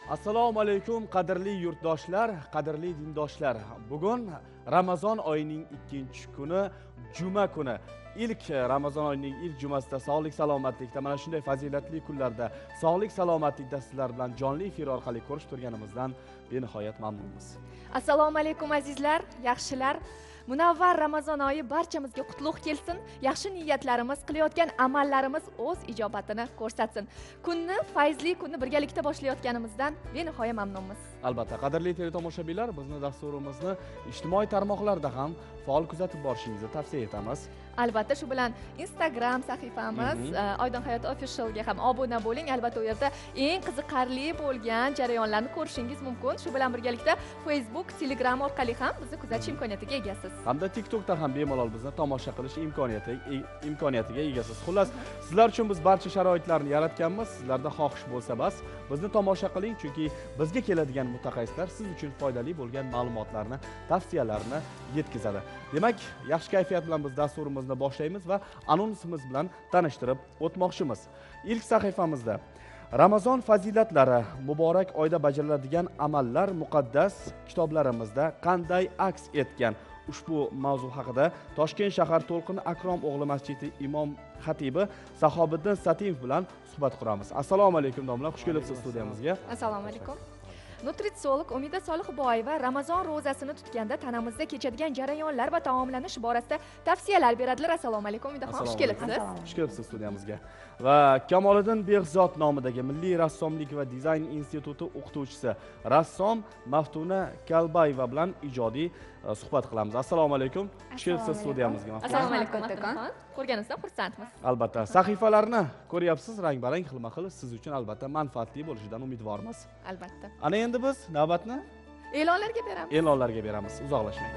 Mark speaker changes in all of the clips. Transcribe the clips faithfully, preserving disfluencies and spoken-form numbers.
Speaker 1: Assalomu alaykum qadrli yurtdoshlar, qadrli dindoshlar. Bugun Ramazon oyining ikkinchi kuni, juma kuni. İlk Ramazon oyining ilk jumasida sog'lik salomatlikda mana shunday fazilatli kunlarda sog'lik salomatlikda sizlar bilan jonli efir orqali ko'rishib turganimizdan benihoyat mamnunmiz.
Speaker 2: Assalomu alaykum azizlar, yaxshilar. Munavvar Ramazon oyi barchamizga qutlug' kelsin. Yaxshi niyatlarimiz, qilayotgan amallarimiz o'z ijobatini ko'rsatsin. Kunni, fayzli kunni birgalikda boshlayotganimizdan benihoya mamnunmiz.
Speaker 1: Albatta, qadrli teletomoshabinlar, bizni dasturimizni ijtimoiy tarmoqlarda ham faol kuzatib borishingizni tavsiya etamiz.
Speaker 2: Albatta, shu bilan Instagram sahifamiz Oydin Hayot Official ga ham obuna bo'ling. Albatta, u yerda eng qiziqarli bo'lgan jarayonlarni ko'rishingiz mumkin. Shu bilan birgalikda Facebook, Telegram orqali ham bizni kuzatish imkoniyatiga egasiz.
Speaker 1: Hamda TikTokda ham bemalol bizni tomosha qilish imkoniyati imkoniyatiga egasiz. Xullas, sizlar uchun biz barcha sharoitlarni yaratganmiz. Sizlarda xohish bo'lsa bas, bizni tomosha qiling, chunki bizga keladigan mutaxassislar siz uchun foydali bo'lgan ma'lumotlarni, tavsiyalarni yetkazadi. Demak, yaxshi kayfiyat bilan biz dasturimizni boshlaymiz va anonsimiz bilan tanishtirib o'tmoqchimiz. İlk sahifamizda Ramazon fazilatlari, muborak oyda bajariladigan amallar muqaddas kitoblarimizda qanday aks etgan? Ushbu mavzu haqida Toshkent shahar To'lqin Akrom o'g'li masjidi imom xatibi Sahobiddin Satimov bilan suhbat quramiz. Assalomu alaykum domla, xush kelibsiz studiyamizga.
Speaker 2: Assalomu alaykum. Nutritsiolog Umida Solihboyeva Ramazon ro'zasini tutganda tanamizda kechadigan jarayonlar va taomlanish borasida tavsiyalar beradilar. Assalomu alaykum Umidaxon, xush kelibsiz.
Speaker 1: Xush kelibsiz studiyamizga. Va Kamoliddin Behzod nomidagi Milliy rassomlik va dizayn instituti o'qituvchisi rassom Maftuna Kalbayeva bilan ijodiy suhbat qilamiz. Assalomu alaykum. Xush kelibsiz studiyamizga.
Speaker 2: Assalomu alaykum Maftunaxon. Ko'rganingizdan xursandmiz.
Speaker 1: Albatta, sahifalarni ko'ryapsiz, rang-barang, xilma-xil, siz uchun albatta manfaatli bo'lishidan umidvormiz.
Speaker 2: Albatta.
Speaker 1: Ana endi biz navbatni
Speaker 2: e'lonlarga beramiz.
Speaker 1: E'lonlarga beramiz. Uzoqlashmang.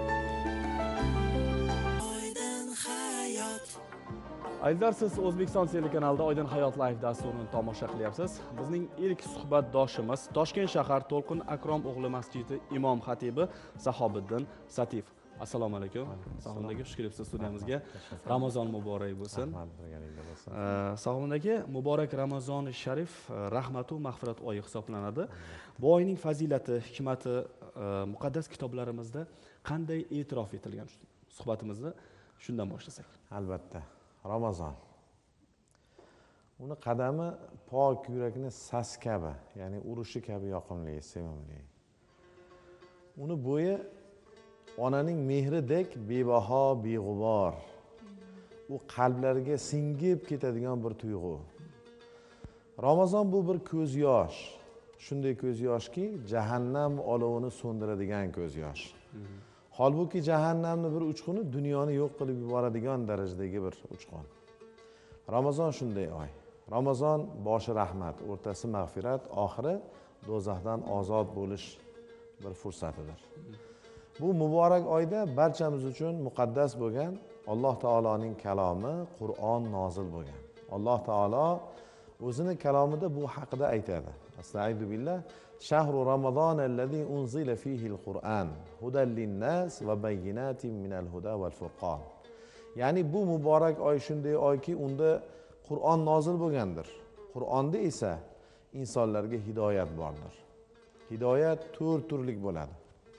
Speaker 1: Azizlar, siz O'zbekiston telekanalida Oydin Hayot Live dasturini tomosha qilyapsiz. Bizning ilk suhbatdoshimiz Toshkent shahar To'lqin Akrom o'g'li masjidi imom xatibi Sahobiddin Satimov. Assalomu alaykum. Sog'lomdagi xush kelibsiz studiyamizga. Ramazon muborak bo'lsin. Sog'lomdagi muborak Ramazon sharif rahmat va mag'firat oyi hisoblanadi. Bu oyning fazilati, hikmati muqaddas kitoblarimizda qanday e'tirof etilgan? Suhbatimizni shundan boshlasak.
Speaker 3: Albatta. Ramazon. Uni qadami pok yurakni sas kabi, ya'ni urushi kabi yoqimli, sevimli. Uni bo'yi onaning mehridek bebaho, beg'ubor. U qalblarga singib ketadigan bir tuyg'u. Ramazon bu bir ko'z yosh. Shunday ko'z yoshki, jahannam olovini so'ndiradigan ko'z yosh. Holbuki jahannamning bir uchquni dunyoni yo'q qilib yuboradigan darajadagi bir uchqun. Ramazon shunday oy. Ramazon boshi rahmat, o'rtasi mag'firat, oxiri do'zaxdan ozod bo'lish bir fursatidir. Bu muborak oyda barchamiz uchun muqaddas bo'lgan Alloh taoloning kalomi Qur'on nozil bo'lgan. Alloh taolo o'zini kalomida bu haqida aytadi. Astagfiru billah. Shahru Ramazon allazi unzila fihi al-Qur'an hudan lin-nas va bayyinatin minal huda wal furqon. Ya'ni bu muborak oy shunday oyki, unda Qur'on nozil bo'lgandir. Qur'onda esa insonlarga hidoyat bordir. Hidoyat to'rt turlik bo'ladi.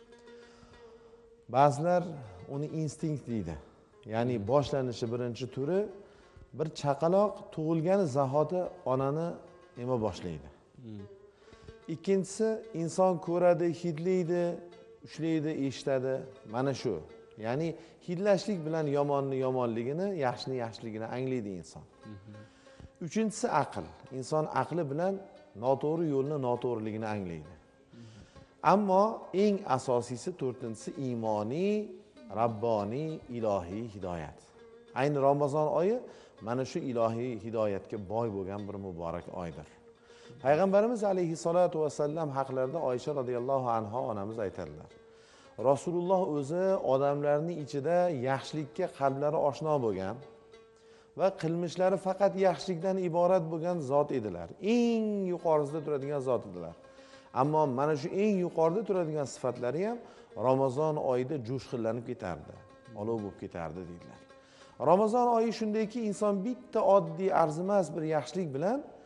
Speaker 3: Ba'zilar uni instinkt deydi. Ya'ni boshlanishi birinchi turi bir chaqaloq tug'ilgani zahoti onani ema boshlaydi. Ikkinchisi inson ko'radi, hidlaydi, ushlaydi, eshitadi. Mana shu. Ya'ni hidlashlik bilan yomonni yomonligini, yaxshini yaxshiligini anglaydi inson. Uchinchisi aql. Inson aqli bilan noto'g'ri yo'lni noto'g'riligini anglaydi. Ammo eng asosiysi to'rtinchisi iymoniy, rabboniy, ilohiy hidoyat. Ayni Ramazon oyi mana shu ilohiy hidoyatga boy bo'lgan bir muborak oydir. Payg'ambarimiz alayhissalatu vassallam haqlarida Oysha radhiyallohu anha onamiz aytadilar. Rasululloh o'zi odamlarning ichida yaxshilikka qalblari oshno bo'lgan va qilmishlari faqat yaxshilikdan iborat bo'lgan zot edilar. Eng yuqorisida turadigan zot edilar. Ammo mana shu eng yuqorida turadigan sifatlari ham Ramazon oyida jo'shqinlanib ketardi, olov bo'lib ketardi dedilar. Ramazon oyi shundayki, inson bitta oddiy arzimas bir yaxshilik bilan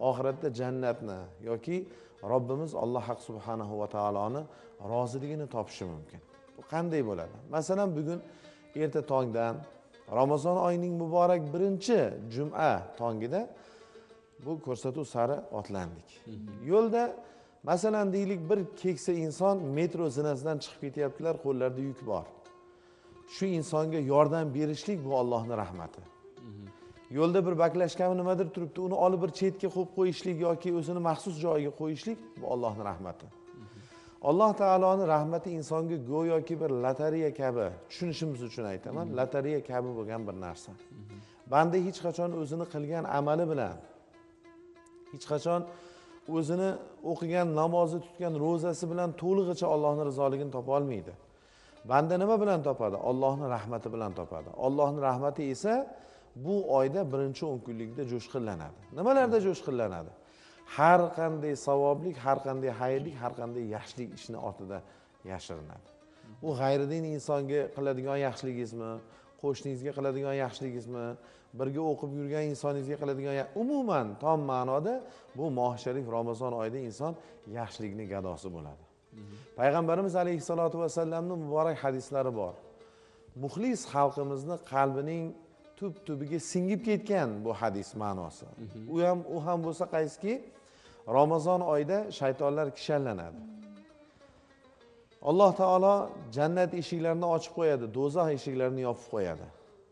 Speaker 3: oxiratda jannatni yoki Robbimiz Alloh subhanahu va taoloni roziligini topishi mumkin. Bu qanday bo'ladi? Masalan, bugun erta tongdan Ramazon oyining muborak birinchi juma tongida bu ko'rsatuv sari otlandik. Yo'lda masalan deylik bir keksa inson metro zinasidan chiqib ketyaptilar, qo'llarida yuk bor. Shu insonga yordam berishlik bu Allohning rahmati. Yo'lda bir baklashkami nimadir turibdi, uni olib bir chetga qo'yib qo'yishlik yoki o'zini maxsus joyiga qo'yishlik bu Allohning rahmati. Alloh taoloning rahmati insonga go'yoki bir lotereya kabi, tushunishimiz uchun aytaman, lotereya kabi bo'lgan bir narsa. Banda hech qachon o'zini qilgan amali bilan, hech qachon o'zini o'qigan namozi, tutgan ro'zasi bilan to'lig'icha Allohning rizoligini topa olmaydi. Banda nima bilan topadi? Allohning rahmati bilan topadi. Allohning rahmati esa bu oyda birinchi o'n kunlikda jo'shqinlanadi. Nimalarda jo'shqinlanadi? Har qanday savoblik, har qanday xayrlik, har qanday yaxshilik ishni ortida yashirinadi. U g'ayridin insonga qiladigan yaxshiligingizmi, qo'shningizga qiladigan yaxshiligingizmi, birga o'qib yurgan insoningizga qiladigan, umuman tom ma'noda bu Moh sharif Ramazon oyida inson yaxshilikning gadosi bo'ladi. Payg'ambarimiz alayhisolatu vasallamning muborak hadislari bor. Muxlis xalqimizni qalbining tub-tubiga singib ketgan bu hadis ma'nosi. U ham u ham bo'lsa qaysiki, Ramazon oyida shaytonlar kishanlanadi. Alloh taolo jannat eshiklarini ochib qo'yadi, do'zax eshiklarini yopib qo'yadi.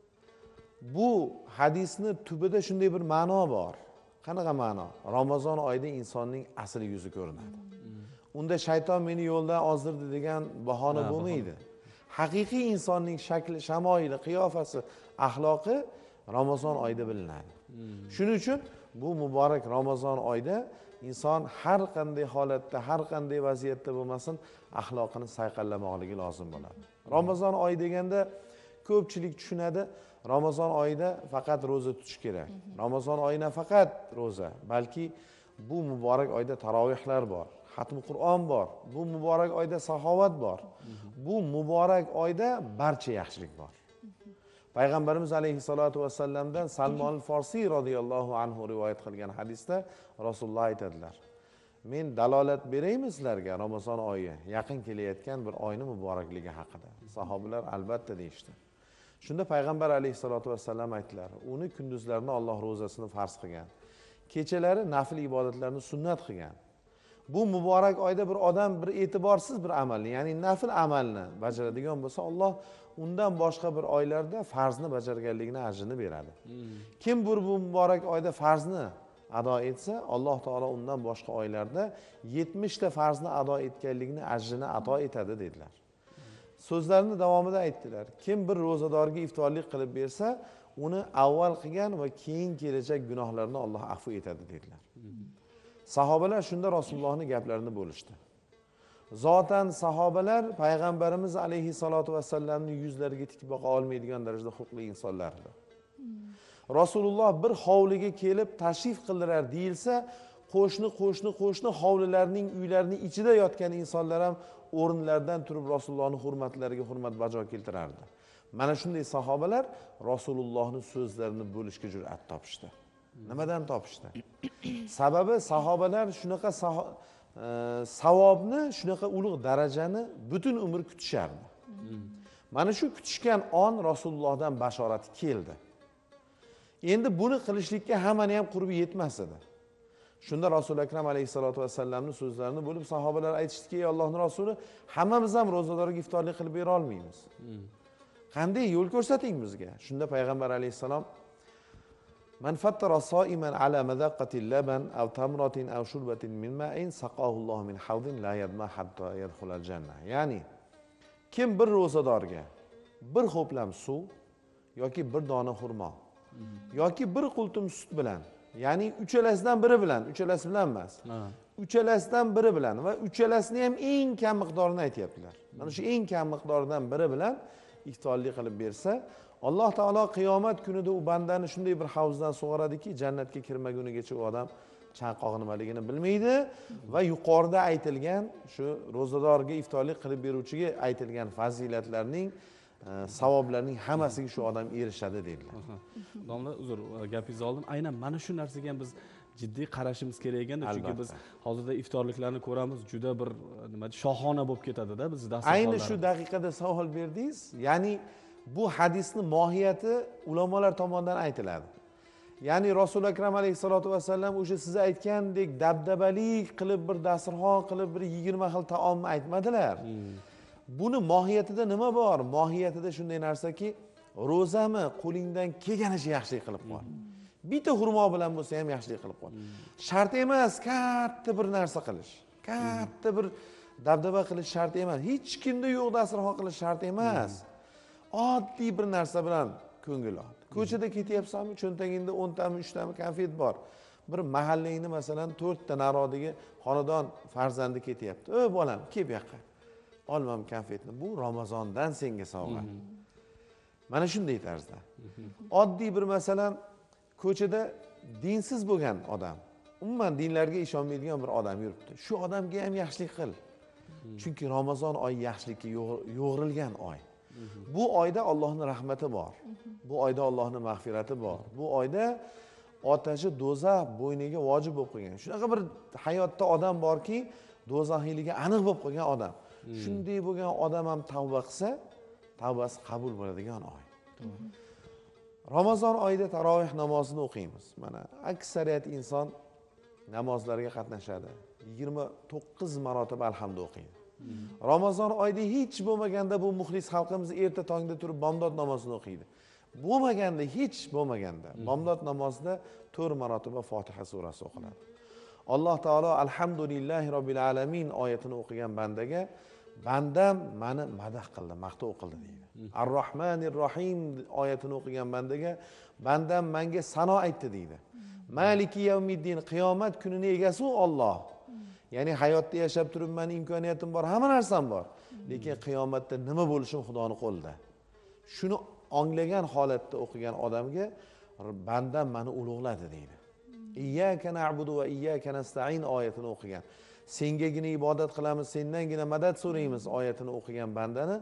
Speaker 3: Bu hadisni tubida shunday bir ma'no bor. Qanaqa ma'no? Ramazon oyida insonning asl yuzi ko'rinadi. Unda shayton meni yo'ldan ozdirdi degan bahona bo'lmaydi. Haqiqiy insonning shakli, shamoili, qiyofasi, axloqi Ramazon oyida bilinadi. Shuning uchun bu muborak Ramazon oyida inson har qanday holatda, har qanday vaziyatda bo'lmasin, axloqini sayqallamoqligi lozim bo'ladi. Ramazon oyi deganda ko'pchilik tushunadi, Ramazon oyida faqat roza tutish kerak. Ramazon oyi nafaqat roza, balki bu muborak oyda tarovihlar bor, xatmi Qur'on bor, bu muborak oyda saxovat bor. Bu muborak oyda barcha yaxshilik bor. Payg'ambarimiz alayhisolatu vasallamdan Salmon al-Farsiy radhiyallohu anhu rivoyat qilgan hadisda Rasululloh aytadilar: "Men dalolat beraymi sizlarga Ramazon oyi yaqin kelayotgan bir oyning muborakligi haqida?" Sahobalar albatta deyishdi. Shunda payg'ambar alayhisolatu vasallam aytdilar: "Uni kunduzlarini Alloh ro'zasini farz qilgan, kechalari nafil ibodatlarni sunnat qilgan." Bu muborak oyda bir odam bir e'tiborsiz bir amalni, ya'ni nafil amalni bajaradigan bo'lsa, Alloh undan boshqa bir oylarda farzni bajarganligini ajrini beradi. Kim bu muborak oyda farzni ado etsa, Alloh taolo undan boshqa oylarda yetmish ta farzni ado etganligini ajrini ato etadi dedilar. So'zlarini davomida aytdilar: "Kim bir ro'zadorga iftorlik qilib bersa, uni avval qilgan va keyin kelajak gunohlarini Alloh afv etadi" dedilar. Sahobalar shunda Rasulullohning gaplarini bo'lishdi. Zotan sahobalar payg'ambarimiz alayhisolatu vasallamning yuzlariga tik boqa olmaydigan darajada huquqli insonlar edi. Rasululloh bir hovliga kelib tashrif qildilar deyilsa, qo'shni qo'shni qo'shni hovlilarning, uylarining ichida yotgan insonlar ham o'rinlaridan turib Rasulullohning hurmatlariga hurmat bajo keltirardi. Mana shunday sahobalar Rasulullohning so'zlarini bo'lishga jur'at topishdi. Nimadan topishdi? Sababi sahobalar shunaqa savobni, shunaqa ulug' darajani butun umr kutishardi. Mana shu kutishgan on Rasulullohdan bashorat keldi. Endi buni qilishlikka hammani ham qurbi yetmas edi. Shunda Rasul akram alayhisolatu vasallamning so'zlarini bo'lib sahobalar aytishdiki: "Ey Allohning rasuli, hammamiz ham ro'zadorga iftorlik qilib bera olmaymiz. Qanday yo'l ko'rsating bizga?" Shunda payg'ambar alayhisalom: "Man fattara so'iman ala madaqatil laban aw tamratin aw shurbatin min ma'in saqahu Alloh min hawdin la yadma hatta yadkhulal janna." Ya'ni kim bir ro'zadorga bir ho'plam suv yoki bir dona xurmo yoki bir qultum sut bilan, ya'ni uchalasidan biri bilan, uchalasi bilan emas, uchalasidan biri bilan va uchalasini ham eng kam miqdorini aytyaptilar. Mana shu eng kam miqdoridan biri bilan iftorlik qilib bersa, Alloh taolo qiyomat kunida u bandani shunday bir havzdan sug'oradiki, jannatga kirmagunigacha u odam chanqoq nimaligini bilmaydi va yuqorida aytilgan shu ro'zadorga iftorlik qilib beruvchiga aytilgan fazilatlarning, savoblarning hammasiga shu odam erishadi dedilar.
Speaker 1: Domla, uzr, gapingizni oldim. Aynan mana shu narsaga ham biz jiddiy qarashimiz kerak ekanda, chunki biz
Speaker 3: Albatta.
Speaker 1: hozirda iftorliklarni ko'ramiz, juda bir nima deydi, shohona bo'lib ketadi-da biz dasturxonlar.
Speaker 3: Ayni shu daqiqada savol berdingiz. Ya'ni bu hadisning mohiyati ulamolar tomonidan aytiladi. Ya'ni Rasul akram alayhisolatu vasallam o'sha siz aytgandek dabdabali qilib bir dasturxon qilib bir yigirma xil taomni aytmadilar. Buni mohiyatida nima bor? Mohiyatida shunday narsaki, ro'zami qo'lingdan kelganicha yaxshilik qilib qo'y. Bitta xurmo bilan bo'lsa ham yaxshilik qilib qo'y. Shart emas katta bir narsa qilish. Katta bir dabdaba qilish shart emas. Hech kimda yo'q dasturxon qilish shart emas. Oddiy bir narsa bilan ko'ngil ol. Ko'chada ketyapsanmi, cho'ntagingda o'n tami, uch tami konfet bor. Bir mahallangni masalan to'rt ta narodagi xonadon farzandi ketyapti. "Ey bolam, kel bu yoqqa. Olmam konfetni. Bu Ramazondan senga sovg'a." Mana shunday tarzda. Oddiy bir masalan ko'chada dinsiz bo'lgan odam, umuman dinlarga ishonmaydigan bir odam yuribdi. Shu odamga ham yaxshilik qil. Chunki Ramazon oyi yaxshilikka yo'g'rilgan oy. Bu oyda Allohning rahmati bor. Bu oyda Allohning mag'firati bor. Bu oyda otashi do'zax bo'yniga vojib bo'lib qolgan. Shunaqa bir hayotda odam borki, do'zaxiligiga aniq bo'lib qolgan odam. Shunday bo'lgan odam ham tavba qilsa, tavbasi qabul bo'ladigan oy. Ramazon oyida tarovih namozini o'qiymiz. Mana aksariyat inson namozlarga qatnashadi. yigirma to'qqiz marotaba alhamdu o'qiydi. Ramazon oyida hech bo'lmaganda bu muxlis xalqimiz erta tongda turib bomdod namozini o'qiydi. Bo'lmaganda, hech bo'lmaganda bomdod namozida to'rt marotaba Fotiha surasi o'qiladi. Alloh taolo alhamdulillahi robbil alamin oyatini o'qigan bandaga bandam meni madah qildi, maqtov qildi deydi. Ar-Rahmanir Rahim oyatini o'qigan bandaga bandam menga sano aytdi deydi. Maliki yawmiddin, qiyomat kunining egasi u Alloh. Ya'ni hayotda yashab turib meni imkoniyatim bor, hamma narsam bor. Lekin qiyomatda nima bo'lishim Xudoning qo'lida. Shuni anglagan holatda o'qigan odamga bandam meni ulug'ladi deydi. Iyyaka na'budu va iyyaka nasta'in oyatini o'qigan. Sengagina ibodat qilamiz, sendangina madad so'raymiz oyatini o'qigan bandani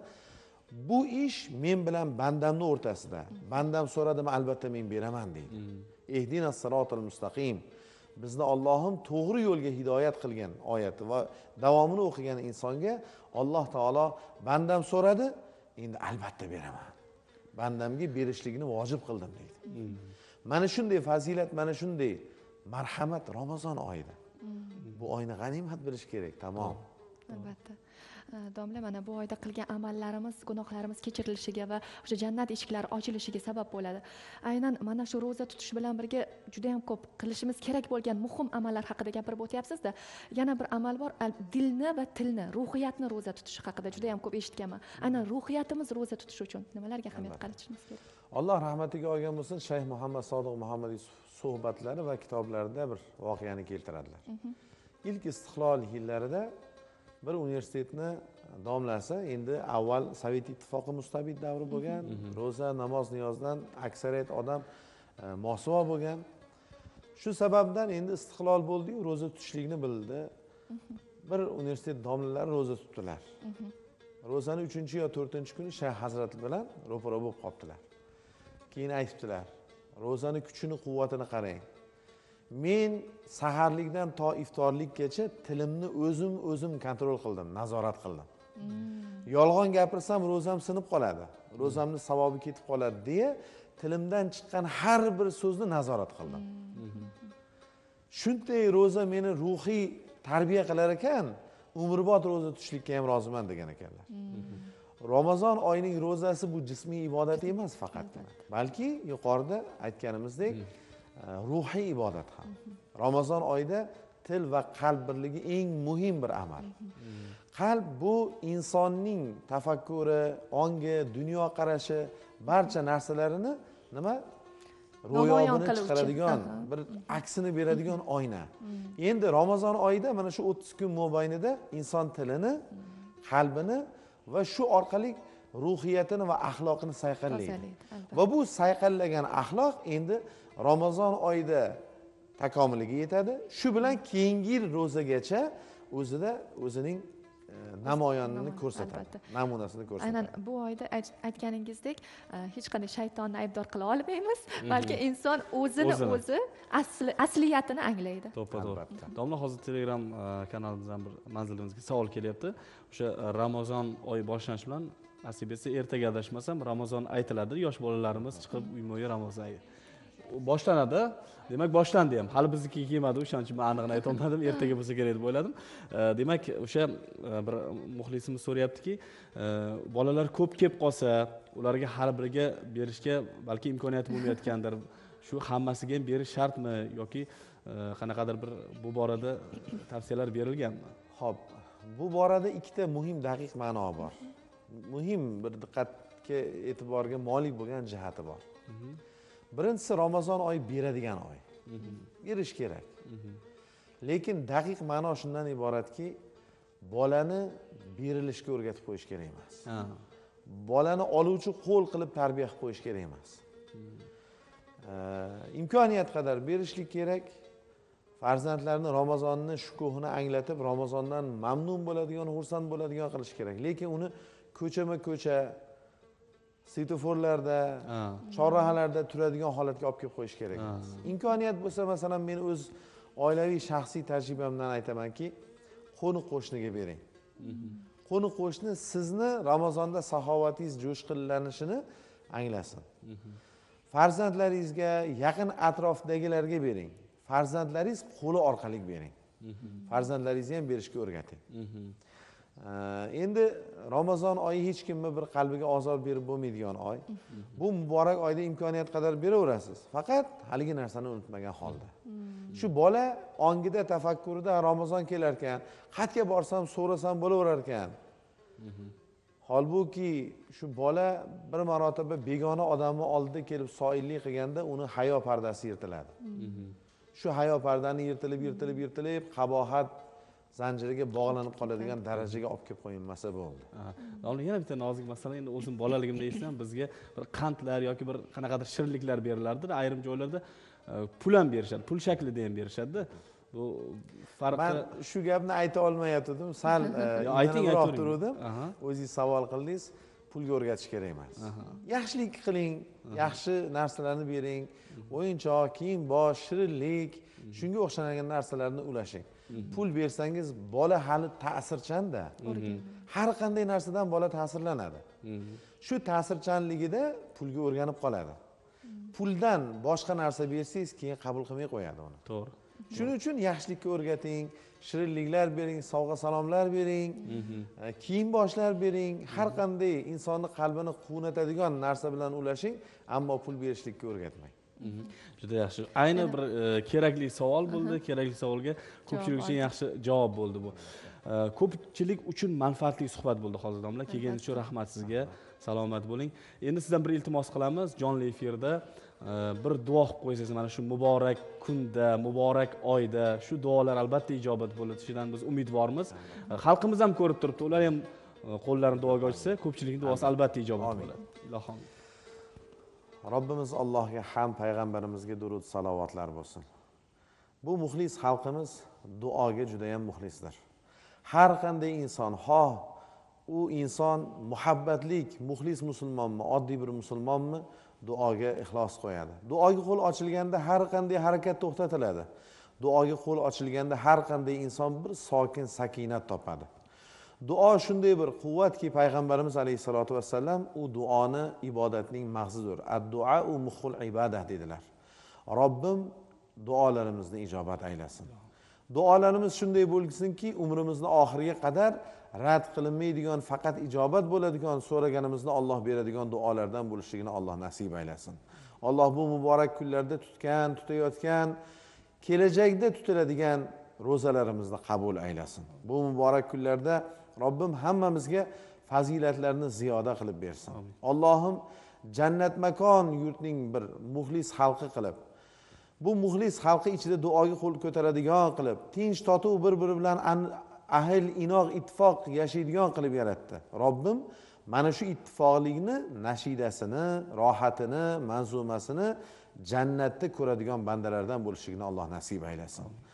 Speaker 3: bu ish men bilan bandamning o'rtasida. Bandam so'radimi, albatta men beraman deydi. Ehdinas siratal mustaqim. Bizni Allohim to'g'ri yo'lga hidoyat qilgan oyati va davomini o'qigan insonga Alloh taolo bandam so'radi, endi albatta beraman. Bandamga berishligini vojib qildim deydi. Mana shunday fazilat, mana shunday marhamat Ramazon oyida. Bu oyni g'animat bilish kerak, tamom.
Speaker 2: Albatta. Domla, mana bu oyda qilgan amallarimiz, gunohlarimiz kechirilishiga va o'sha jannat eshiklari ochilishiga sabab bo'ladi. Aynan mana shu roza tutish bilan birga juda ham ko'p qilishimiz kerak bo'lgan muhim amallar haqida gapirib o'tyapsiz-da. Yana bir amal bor, dilni va tilni, ruhiyatni roza tutish haqida juda ham ko'p eshitganman. Aynan ruhiyatimiz roza tutish uchun nimalarga ahamiyat qaratishimiz kerak?
Speaker 3: Alloh rahmatiga olgan bo'lsin, Shayx Muhammad Sodiq Muhammad suhbatlari va kitoblarida bir voqeani keltiradilar. İlk istiqlol yillarida bir universitetni domlasi, endi avval Sovet ittifoqi mustabid davri bo'lgan, roza, namoz, niyozdan aksariyat odam mosuvo bo'lgan. Shu sababdan endi istiqlol bo'ldi-yu, roza tutishlikni bildi. Bir universitet domlalari roza tutdilar. Rozani uchinchi yo to'rtinchi kuni Shayx Hazrat bilan ro'para bo'lib qoldilar. Keyin aytibdilar, rozani kuchini, quvvatini qarang. Men saharlikdan to iftorlikgacha tilimni o'zim o'zim kontrol qildim, nazorat qildim. Yolg'on gapirsam ro'zam sinib qoladi, ro'zamning savobi ketib qoladi deya tilimdan chiqqan har bir so'zni nazorat qildim. Shunday ro'za meni ruhiy tarbiya qilar ekan, umrbod ro'za tutishlikka ham roziman degan ekanlar. Ramazon oyining ro'zasi bu jismiy ibodat emas faqatgina, balki yuqorida aytganimizdek ruhiy ibodat ham. Ramazon oyida til va qalb birligi eng muhim bir amal. Qalb bu insonning tafakkuri, ongi, dunyo qarashi, barcha narsalarini nima ro'yobini chiqaradigan, bir aksini beradigan oyna. Endi Ramazon oyida mana shu o'ttiz kun mobaynida inson tilini, qalbini va shu orqali ruhiyatini va axloqini sayqallaydi. Va bu sayqallagan axloq endi Ramazon oyida takomiliga yetadi. Shu bilan keyingi yil ro'zagacha o'zida o'zining namoyonini ko'rsatadi, namunasini ko'rsatadi.
Speaker 2: Aynan bu oyda aytganingizdek, hech qanday shaytonni aybdor qila olmaymiz, balki inson o'zini o'zi asli asliyatini anglaydi.
Speaker 1: To'ppa-to'g'ri. Domla, hozir Telegram kanalimizdan bir manzilimizga savol kelyapti. O'sha Ramazon oyi boshlanishi bilan nasib etsa ertaga adashmasam Ramazon aytiladi, yosh bolalarimiz chiqib uyma-uy Ramazon boshlanadi. Demak, boshlandi ham. Hali biznikiga kelmadi, o'shaning uchun men aniqni ayta olmadim. Ertaga bo'lsa kerak deb o'yladim. Demak, o'sha bir muxlisimiz so'rayaptiki, bolalar ko'p kelib qolsa, ularga har biriga berishga balki imkoniyati bo'lmayotgandir. Shu hammasiga ham berish shartmi yoki qanaqadir bir bu borada tavsiyalar berilganmi?
Speaker 3: Xo'p, bu borada ikkita muhim daqiq ma'no bor. Muhim bir diqqatga e'tiborga molik bo'lgan jihati bor. Birinchisi, Ramazon oyi beradigan oy. Berish kerak. Lekin daqiq ma'no shundan iboratki, bolani berilishga o'rgatib qo'yish kerak emas. Bolani oluvchi qo'l qilib tarbiya qilib qo'yish kerak emas. Imkoniyat qadar berishlik kerak. Farzandlarni Ramazonni shukuhini anglatib, Ramazondan mamnun bo'ladigan, xursand bo'ladigan qilish kerak. Lekin uni ko'chama-ko'cha svetoforlarda, chorrahalarda turadigan holatga olib kelib qo'yish kerak emas. Imkoniyat bo'lsa, masalan, men o'z oilaviy shaxsiy tajribamdan aytamanki, qo'ni qo'shniga bering. Qo'ni qo'shni sizni Ramazonda saxovatingiz jo'shqinlanishini anglasin. Farzandlaringizga, yaqin atrofdagilarga bering. Farzandlaringiz qo'li orqali bering. Farzandlaringizni ham berishga o'rgating. Endi Ramazon oyi hech kimni bir qalbiga ozor berib bo'lmaydigan oy. Bu muborak oyda imkoniyat qadar beraverasiz. Faqat haligi narsani unutmagan holda. Shu bola ongida, tafakkurida Ramazon kelar ekan, qayerga borsam, so'rasam bo'laverar ekan. Holbuki shu bola bir marotaba begona odamni oldida kelib soillik qilganda uni hayo pardasi yirtiladi. Shu hayo pardani yirtilib, yirtilib, yirtilib, qabohat zanjiriga bog'lanib qoladigan darajaga olib kelib qo'yilmasa bo'ldi.
Speaker 1: Domla, yana bitta nozik masala, endi o'zim bolaligimda eslaysam, bizga bir qandlar yoki bir qanaqadir shirinliklar berilardi, ayrim joylarda pul ham berishadi, pul shaklida ham berishadi. Bu farqi,
Speaker 3: men shu gapni ayta olmayotgandim, sal aytingroq turdim. O'zingiz savol qildingiz, pulga o'rgatish kerak emas. Yaxshilik qiling, yaxshi narsalarni bering, o'yinchoq, kiyim bosh, shirinlik, shunga o'xshagan narsalarni ulashing. Pul bersangiz, bola hali ta'sirchanda. Har qanday narsadan bola ta'sirlanadi. Shu ta'sirchanligida pulga o'rganib qoladi. Puldan boshqa narsa bersangiz, keyin qabul qilmay qo'yadi uni.
Speaker 1: To'g'ri.
Speaker 3: Shuning uchun yaxshilikka o'rgating, shirinliklar bering, sovg'a salomlar bering, kiyim boshlar bering, har qanday insonni qalbini quvnatadigan narsa bilan ulashing, ammo pul berishlikka o'rgatmang.
Speaker 1: Juda yaxshi. Ayni bir kerakli savol bo'ldi. Kerakli savolga ko'pchilik uchun yaxshi javob bo'ldi bu. Ko'pchilik uchun manfaatli suhbat bo'ldi hozir domla. Kelganingiz uchun rahmat sizga. Salomat bo'ling. Endi sizdan bir iltimos qilamiz. Jonli efirda bir duo qilib qo'ysangiz, mana shu muborak kunda, muborak oyda shu duolar albatta ijobat bo'lishidan biz umidvormiz. Xalqimiz ham ko'rib turibdi. Ular ham qo'llarini duoga ochsa, ko'pchilikning duosi albatta ijobat bo'ladi. Ilohim.
Speaker 3: Robbimiz Allohga ham, payg'ambarimizga durud salovatlar bo'lsin. Bu muxlis xalqimiz duoga juda ham muxlisdir. Har qanday inson, ha u inson muhabbatlik, muxlis musulmonmi, oddiy bir musulmonmi, duoga ixlos qo'yadi. Duoga qo'l ochilganda har qanday harakat to'xtatiladi. Duoga qo'l ochilganda har qanday inson bir sokin, sakinat topadi. Duo shunday bir quvvatki, payg'ambarimiz alayhisolatu vassalam u duoni ibodatning mag'zidir. Ad-duo u muxul ibodat dedilar. Robbim duolarimizni ijobat aylasin. Duolarimiz shunday bo'lsinki, umrimizning oxiriga qadar rad qilinmaydigan, faqat ijobat bo'ladigan, so'raganimizni Alloh beradigan duolardan bo'lishligini Alloh nasib aylasin. Alloh bu muborak kunlarda tutgan, tutayotgan, kelajakda tutiladigan ro'zalarimizni qabul aylasin. Bu muborak kunlarda Robbim hammamizga fazilatlarni ziyoda qilib bersin. Allohim jannat makon yurtning bir muxlis xalqi qilib, bu muxlis xalqi ichida duoga qo'l ko'taradigan qilib, tinch totuv bir-biri bilan ahil inoq ittifoq yashaydigan qilib yaratdi. Robbim mana shu ittifoqlikni, nashidasini, rohatini, manzumasini jannatda ko'radigan bandalardan bo'lishligini Alloh nasib aylasin.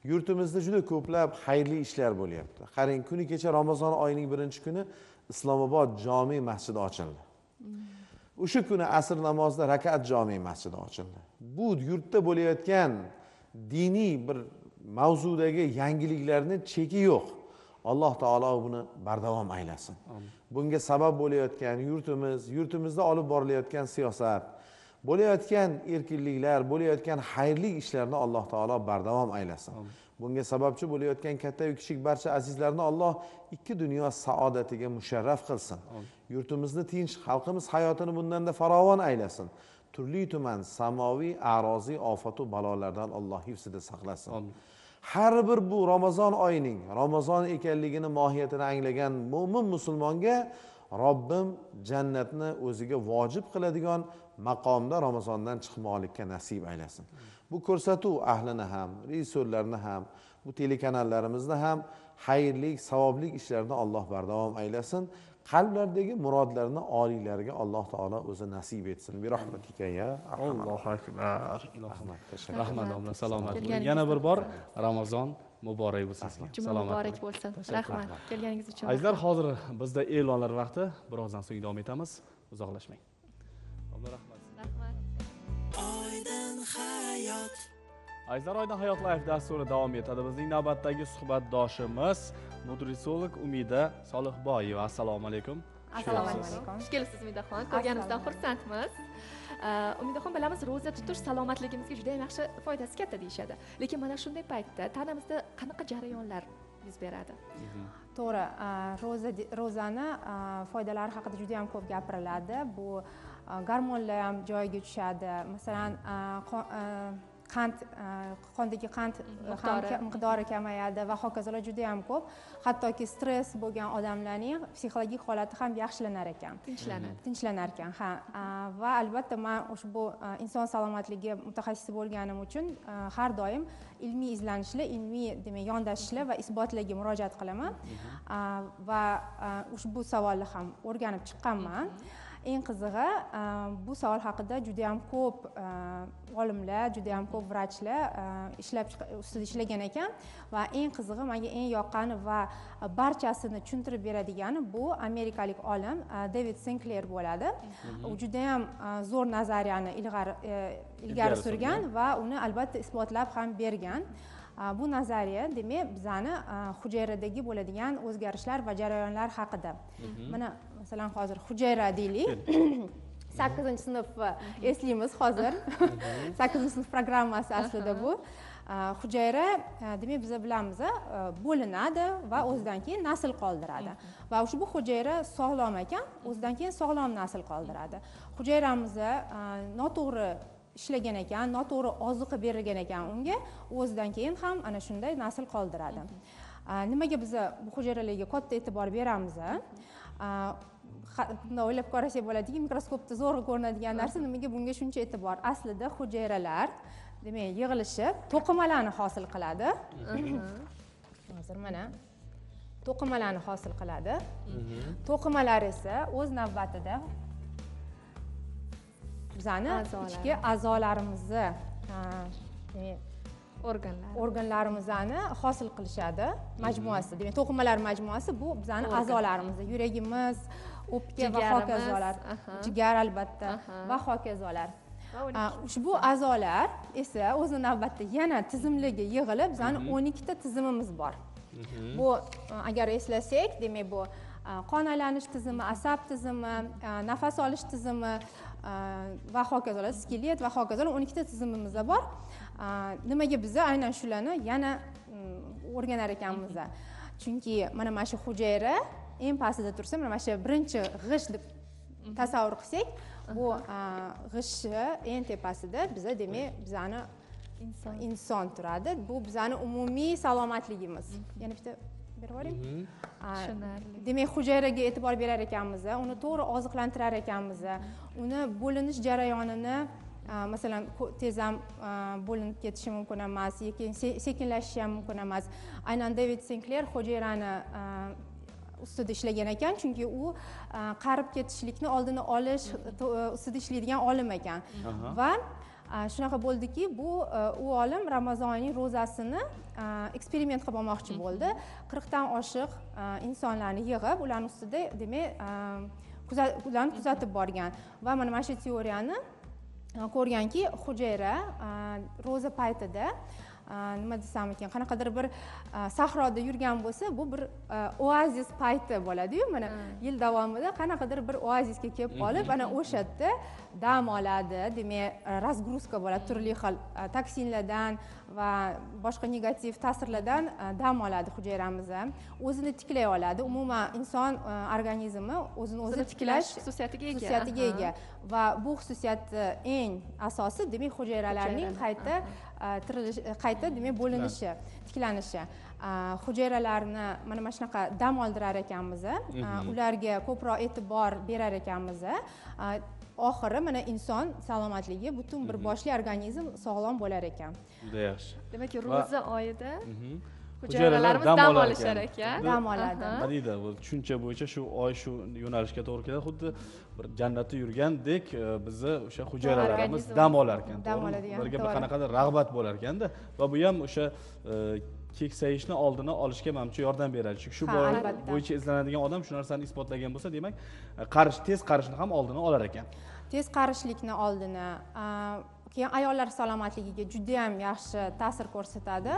Speaker 3: Yurtimizda juda ko'plab xayrli ishlar bo'lyapti. Qarang, kuni kecha Ramazon oyining birinchi kuni Islomobod jome masjidi ochildi. O'sha kuni asr namozida Rakaat jome masjidi ochildi. Bu yurtda bo'layotgan diniy bir mavzudagi yangiliklarning cheki yo'q. Alloh taolo buni bardavom aylasin. Bunga sabab bo'layotgan yurtimiz, yurtimizda olib borilayotgan siyosat, bo'layotgan erkinliklar, bo'layotgan xayrli ishlarni Alloh taolo bardavom aylasin. Bunga sababchi bo'layotgan katta va kichik barcha azizlarni Alloh ikki dunyo saodatiga musharraf qilsin. Yurtimizni tinch, xalqimiz hayotini bundanda farovon aylasin. Turli tuman samoviy, aroziy ofat va balolardan Alloh hifzida saqlasin. Har bir bu Ramazon oyining Ramazon ekanligini, mohiyatini anglagan mo'min musulmonga Robbim jannatni o'ziga vojib qiladigan maqomda Ramazondan chiqmoqlikka nasib aylasin. Bu ko'rsatuv ahlini ham, rejissyorlarni ham, bu telekanallarimizni ham xayrli, savobli ishlarni Alloh bardavom aylasin. Qalblardagi murodlarni oliylariga Alloh taolo o'zi nasib etsin. Bi rahmatika ya
Speaker 1: Allohu akbar.
Speaker 3: Rahmat, tashakkur.
Speaker 1: Rahmat domla, salomat bo'ling. Yana bir bor Ramazon muborak bo'lsin sizga.
Speaker 2: Juma muborak bo'lsin. Rahmat kelganingiz uchun.
Speaker 1: Azizlar, hozir bizda e'lonlar vaqti. Birozdan so'ng davom etamiz. Uzoqlashmang. Domla rahmat.
Speaker 2: Rahmat.
Speaker 4: Oydin hayot.
Speaker 1: Azizlar, Oydin hayot live dasturi davom etadi. Bizning navbatdagi suhbatdoshimiz nutrisolog Umida Solihboyeva. Assalomu alaykum.
Speaker 2: Assalomu alaykum. Xush kelibsiz Umidaxon. Ko'rganimizdan xursandmiz. Umidaxon, bilamiz, ro'za tutish salomatligimizga juda ham yaxshi foydasi katta deyishadi. Lekin mana shunday paytda tanamizda qanaqa jarayonlar yuz beradi?
Speaker 5: To'g'ri, ro'za ro'zani foydalari haqida juda ham ko'p gapiriladi. Bu gormonlar ham joyiga tushadi. Masalan, qand qondagi qand miqdori kamayadi va hokazolar juda ham ko'p. Hattoki stress bo'lgan odamlarning psixologik holati ham yaxshilanar ekan.
Speaker 2: Tinchlanadi.
Speaker 5: Tinchlanar ekan. Ha. Va albatta men ushbu inson salomatligi mutaxassisi bo'lganim uchun har doim ilmiy izlanishlar, ilmiy demak yondashishlar va isbotlarga murojaat qilaman. Va ushbu savolni ham o'rganib chiqqanman. Eng qizig'i, bu savol haqida juda ham ko'p olimlar, juda ham ko'p vrachlar ishlab ustida ishlagan ekan va eng qizig'i, menga eng yoqqani va barchasini tushuntirib beradigani bu amerikalik olim David Sinclair bo'ladi. U juda ham zo'r nazariyani ilgari ilgari surgan va uni albatta isbotlab ham bergan. Bu nazariya demak bizani hujayradagi bo'ladigan o'zgarishlar va jarayonlar haqida. Mana masalan hozir hujayra deylik. sakkizinchi sinf eslaymiz hozir. sakkizinchi sinf programmasi aslida bu. Hujayra demak biz bilamiz, bo'linadi va o'zidan keyin nasl qoldiradi. Va ushbu hujayra sog'lom ekan, o'zidan keyin sog'lom nasl qoldiradi. Hujayramizni noto'g'ri ishlagan ekan, noto'g'ri oziqa berilgan ekan unga, o'zidan keyin ham ana shunday nasl qoldiradi. Nimaga biz bu hujayralarga katta e'tibor beramiz? Bunda o'ylab qarasak bo'ladiki, mikroskopda zo'r ko'rinadigan narsa nimaga bunga shuncha e'tibor? Aslida hujayralar demak yig'ilishib to'qimalarni hosil qiladi. Hozir mana to'qimalarni hosil qiladi. To'qimalar esa o'z navbatida bizani ichki a'zolarimizni,
Speaker 2: organlar
Speaker 5: organlarimizni hosil qilishadi majmuasi. Demak, to'qimalar majmuasi bu bizani a'zolarimiz, yuragimiz, o'pka va hokazolar, jigar albatta va hokazolar. Ushbu a'zolar esa o'z navbatida yana tizimlarga yig'ilib, bizani o'n ikkita tizimimiz bor. Bu agar eslasak, demak bu qon aylanish tizimi, asab tizimi, nafas olish tizimi va hokazolar, skelet va hokazolar o'n ikkita tizimimiz bor. Nimaga biz aynan shularni yana o'rganar ekanmiz? Chunki mana mana shu hujayra eng pastida tursa, mana shu birinchi g'ish deb tasavvur qilsak, bu g'ishni eng tepasida biza demak bizani inson inson turadi. Bu bizani umumiy salomatligimiz. Yana bitta berib yuboring. Demak, hujayraga e'tibor berar ekanmiz, uni to'g'ri oziqlantirar ekanmiz, uni bo'linish jarayonini masalan tez ham bo'linib ketishi mumkin emas, yoki sekinlashishi ham mumkin emas. Aynan David Sinclair hujayrani ustida ishlagan ekan, chunki u qarib ketishlikni oldini olish ustida ishlaydigan olim ekan. Va Shunaqa bo'ldiki, bu u olim Ramazon oyining ro'zasini eksperiment qilib olmoqchi bo'ldi. qirqdan oshiq insonlarni yig'ib, ularning ustida demak ularni kuzatib borgan va mana mana shu teoriyani ko'rganki, hujayra ro'za paytida nima desam ekan, qanaqadir bir sahroda yurgan bo'lsa, bu bir oazis payti bo'ladi-yu, mana yil davomida qanaqadir bir oazisga kelib qolib, ana o'sha yerda dam oladi, demak, razgruska bo'ladi, turli xil toksinlardan va boshqa negativ ta'sirlardan dam oladi hujayramiz ham. O'zini tiklay oladi. Umuman inson organizmi o'zini o'zi tiklash
Speaker 2: xususiyatiga ega.
Speaker 5: Xususiyatiga ega va bu xususiyatni eng asosi demak hujayralarning qayta tirilish, qayta demak bo'linishi, tiklanishi. Hujayralarni mana mana shunaqa dam oldirar ekanmiz, ularga ko'proq e'tibor berar ekanmiz. Oxiri mana inson salomatligi, butun bir boshli organizm sog'lom bo'lar ekan.
Speaker 1: Juda yaxshi.
Speaker 2: Demak, ro'za oyida hujayralarimiz dam olishar ekan.
Speaker 5: Dam oladi.
Speaker 1: Nima deydi? Bu tushuncha bo'yicha shu oy shu yo'nalishga to'g'ri keladi. Xuddi bir jannatda yurgandek bizni o'sha hujayralarimiz dam olar ekan.
Speaker 5: Dam oladigan.
Speaker 1: Ularga bir qanaqadir rag'bat bo'lar ekanda va bu ham o'sha keksayishni oldini olishga menimcha yordam beradi. Chunki shu bo'yicha izlanadigan odam shu narsani isbotlagan bo'lsa, demak, qarish, tez qarishni ham oldini olar ekan.
Speaker 5: Tez qarishlikni oldini, keyin ayollar salomatligiga juda ham yaxshi ta'sir ko'rsatadi.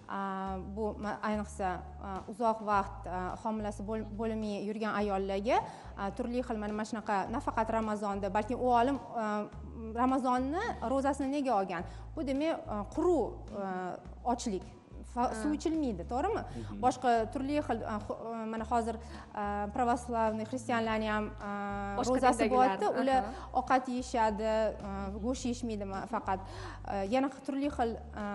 Speaker 5: Bu ayniqsa uzoq vaqt homilasi bo'lmay yurgan ayollarga turli xil mana shunaqa nafaqat Ramazonda, balki u olim Ramazonni ro'zasini nega olgan? Bu demak quruq ochlik. Suv ichilmaydi, to'g'rimi? Boshqa turli xil mana hozir pravoslavniy xristianlarning ham ro'zasi bo'lyapti, ular ovqat yeyishadi, go'sht yeyishmaydi faqat. Yana turli xil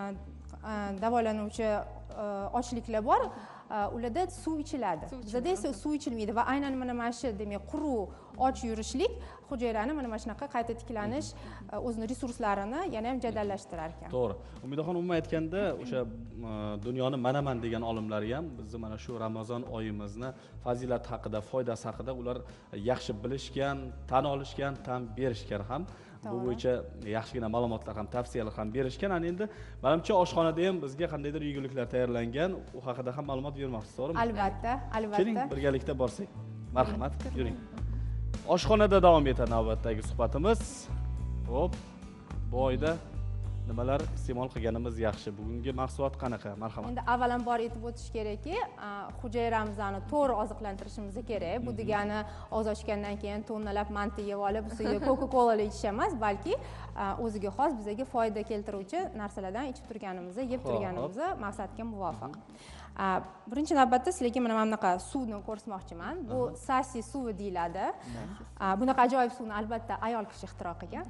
Speaker 5: davolanuvchi ochliklar bor. Ularda suv ichiladi. Bizda esa suv ichilmaydi va aynan mana mana shu demak quruq och yurishlik hujayrani mana mana shunaqa qayta tiklanish, o'zining resurslarini yana ham jadallashtirar ekan.
Speaker 1: To'g'ri. Umidaxon umuman aytganda, o'sha dunyoni manaman degan olimlar ham bizni mana shu Ramazon oyimizni fazilati haqida, foydasi haqida ular yaxshi bilishgan, tan olishgan, tan berishgan ham. Bu bo'yicha yaxshigina ma'lumotlar ham, tavsiyalar ham berishgan. Ana endi menimcha oshxonada ham bizga qandaydir yeguliklar tayyorlangan, u haqida ham ma'lumot bermoqchisiz, to'g'rimi?
Speaker 5: Albatta, albatta.
Speaker 1: Keling, birgalikda borsak. Marhamat, yuring. Oshxonada davom etadi navbatdagi suhbatimiz. Xo'p, bu oyda nimalar iste'mol qilganimiz yaxshi? Bugungi mahsulot qanaqa? Marhamat.
Speaker 5: Endi avvalambor aytib o'tish kerakki, hujayramizni to'g'ri oziqlantirishimiz kerak. Bu degani og'iz ochgandan keyin tonnalab manti yeb olib, ustiga Coca-Cola ichish emas, balki o'ziga xos bizga foyda keltiruvchi narsalardan ichib turganimizni, yeb turganimizni maqsadga muvofiq. Birinchi navbatda sizlarga mana mana bunaqa suvni ko'rsatmoqchiman. Bu sasi suvi deyiladi. Bunaqa ajoyib suvni albatta ayol kishi ixtiro qilgan.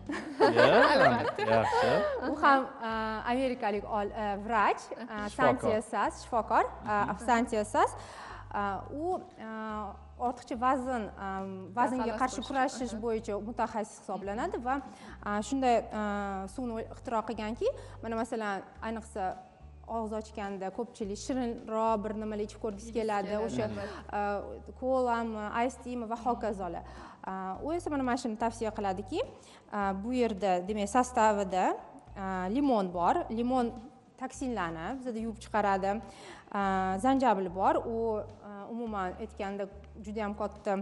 Speaker 1: Yaxshi.
Speaker 5: U ham amerikalik vrach, Santiya Sas, shifokor, Santiya Sas. U ortiqcha vazn, vaznga qarshi kurashish bo'yicha mutaxassis hisoblanadi va shunday suvni ixtiro qilganki, mana masalan, ayniqsa og'iz ochganda ko'pchilik shirinroq bir nimalar ichib ko'rgisi keladi, o'sha kolami, ice tea'mi va hokazolar. U esa mana mana shuni tavsiya qiladiki, bu yerda demak sostavida limon bor, limon toksinlarni bizda yuvib chiqaradi. Zanjabil bor, u umuman aytganda juda ham katta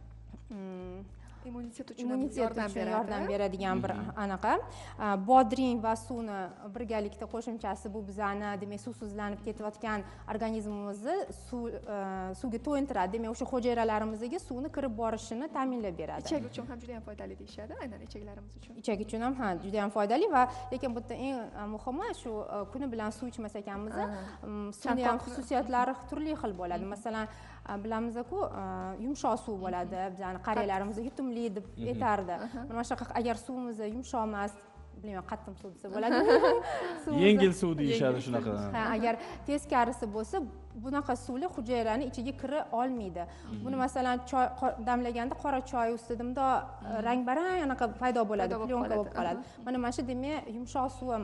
Speaker 2: immunitet uchun
Speaker 5: yordam beradigan bir anaqa. Bodring va suvni birgalikda qo'shimchasi bu bizani demak suvsizlanib ketayotgan organizmimizni suvga to'yintiradi. Demak, o'sha hujayralarimizga suvni kirib borishini ta'minlab beradi.
Speaker 2: Ichak uchun ham juda ham foydali deyshadi, aynan ichaklarimiz uchun.
Speaker 5: Ichak uchun ham ha, juda ham foydali va lekin bu yerda eng muhimi shu kuni bilan suv ichmas ekanmiz. Suvning ham xususiyatlari turli xil bo'ladi. Masalan, bilamiz-ku, yumshoq suv bo'ladi. Bizning qariyalarimiz yutumli deb aytardi. Mana shunaqa agar suvimiz yumshoq emas, bilmayman, qattiq suv desa bo'ladi.
Speaker 1: Yengil suv deyishadi shunaqa.
Speaker 5: Ha, agar teskarisi bo'lsa, bunaqa suvlar hujayrani ichiga kira olmaydi. Buni masalan choy damlaganda qora choy ustida bundoq rang-barang anaqa paydo bo'ladi, plyonka bo'lib qoladi. Mana mana shu demak yumshoq suv emas.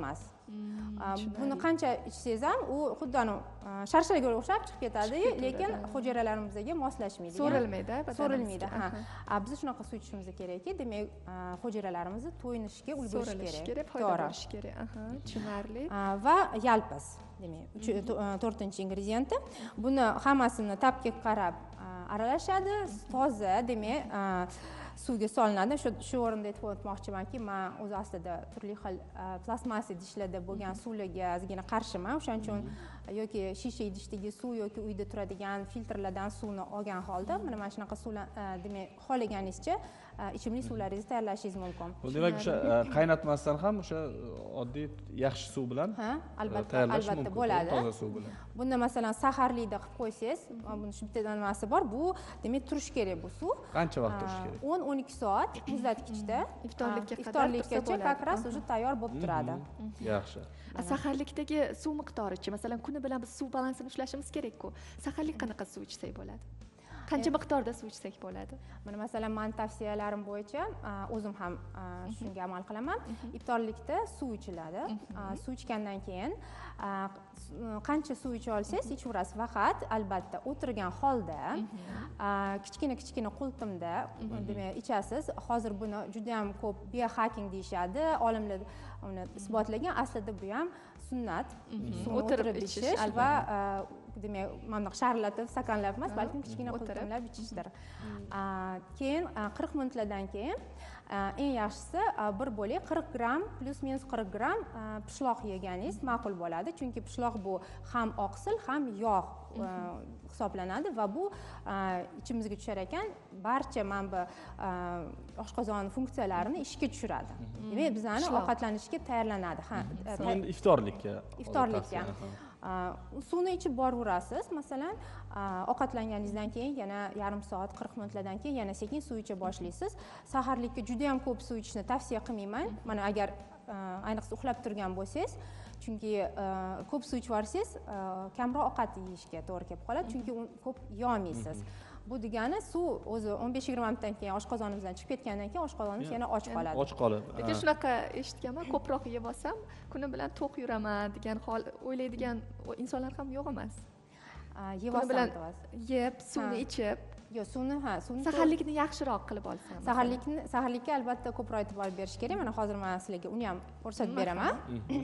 Speaker 5: Buni qancha ichsangiz ham u xuddi anavi sharsharaga o'xshab chiqib ketadi, lekin hujayralarimizga moslashmaydi.
Speaker 2: So'rilmaydi,
Speaker 5: so'rilmaydi. Ha. Biz shunaqa suv ichishimiz kerakki, demak, hujayralarimizni to'yinishga ulgurishi kerak.
Speaker 2: kerak, foyda bo'lishi kerak. Aha, tushunarli.
Speaker 5: Va yalpiz, demak, to'rtinchi ingrediyenti. Buni hammasini tapga qarab aralashadi, toza, demak, suvga solinadi. Shu shu o'rinda aytib o'tmoqchimanki, men o'z aslida turli xil plastmassa idishlarda bo'lgan suvlarga ozgina qarshiman. O'shaning uchun yoki shisha idishdagi suv yoki uyda turadigan filtrlardan suvni olgan holda mana mana shunaqa suvlar, demak, xohlaganingizcha ichimlik suvlaringizni tayyorlashingiz mumkin.
Speaker 1: Bu demak o'sha qaynatmasdan ham o'sha oddiy yaxshi suv bilan
Speaker 5: ha, albatta, albatta bo'ladi.
Speaker 1: Toza suv bilan.
Speaker 5: Bunda masalan saharlikda qilib qo'ysangiz, buni shu bitta nimasi bor, bu demak turishi kerak bu suv.
Speaker 1: Qancha vaqt turishi kerak?
Speaker 5: o'n o'n ikki soat muzlatgichda
Speaker 2: iftorlikka qadar
Speaker 5: iftorlikkacha kakras уже tayyor bo'lib turadi.
Speaker 1: Yaxshi.
Speaker 2: Saharlikdagi suv miqdorichi, masalan, kuni bilan biz suv balansini ushlashimiz kerak-ku. Saharlik qanaqa suv ichsak bo'ladi? Qancha miqdorda suv ichsak bo'ladi?
Speaker 5: Mana masalan, men tavsiyalarim bo'yicha o'zim ham shunga amal qilaman. Iftorlikda suv ichiladi. Suv ichgandan keyin qancha suv icha olsangiz ichaverasiz. Faqat albatta o'tirgan holda kichkina-kichkina qultumda demak ichasiz. Hozir buni juda ham ko'p biohacking deyshadi. Olimlar uni isbotlagan. Aslida bu ham sunnat. O'tirib ichish va demak, mana sharlatib, stakanlab emas, balkim kichkina qultumlab ichishdir. Keyin qirq minutlardan keyin eng yaxshisi bir bo'lak qirq gramm plus minus qirq gramm pishloq yeganingiz ma'qul bo'ladi. Chunki pishloq bu ham oqsil, ham yog' hisoblanadi va bu ichimizga tushar ekan barcha mana bu oshqozon funksiyalarini ishga tushiradi. Demak, bizani ovqatlanishga tayyorlanadi. Ha,
Speaker 1: endi iftorlikka.
Speaker 5: Iftorlikka. Suvni ichib boraverasiz. Masalan, ovqatlanganingizdan keyin yana yarim soat, qirq minutlardan keyin yana sekin suv icha boshlaysiz. Saharlikka juda ham ko'p suv ichishni tavsiya qilmayman. Mana agar ayniqsa uxlab turgan bo'lsangiz, chunki ko'p suv ichib olsangiz, kamroq ovqat yeyishga to'g'ri kelib qoladi, chunki ko'p yemaysiz. Bu degani suv o'zi o'n besh yigirma minutdan keyin oshqozonimizdan chiqib ketgandan keyin oshqozonimiz yana och qoladi.
Speaker 1: Och qoladi.
Speaker 2: Lekin shunaqa eshitganman, ko'proq yeb olsam, kuni bilan to'q yuraman degan hol o'ylaydigan insonlar ham yo'q emas.
Speaker 5: Yeb olsam,
Speaker 2: yeb, suvni ichib,
Speaker 5: Yo'q, suvni ha, suvni
Speaker 2: saharlikni yaxshiroq qilib olsam.
Speaker 5: Saharlikni, saharlikka albatta ko'proq e'tibor berish kerak. Mana hozir men sizlarga uni ham ko'rsatib beraman.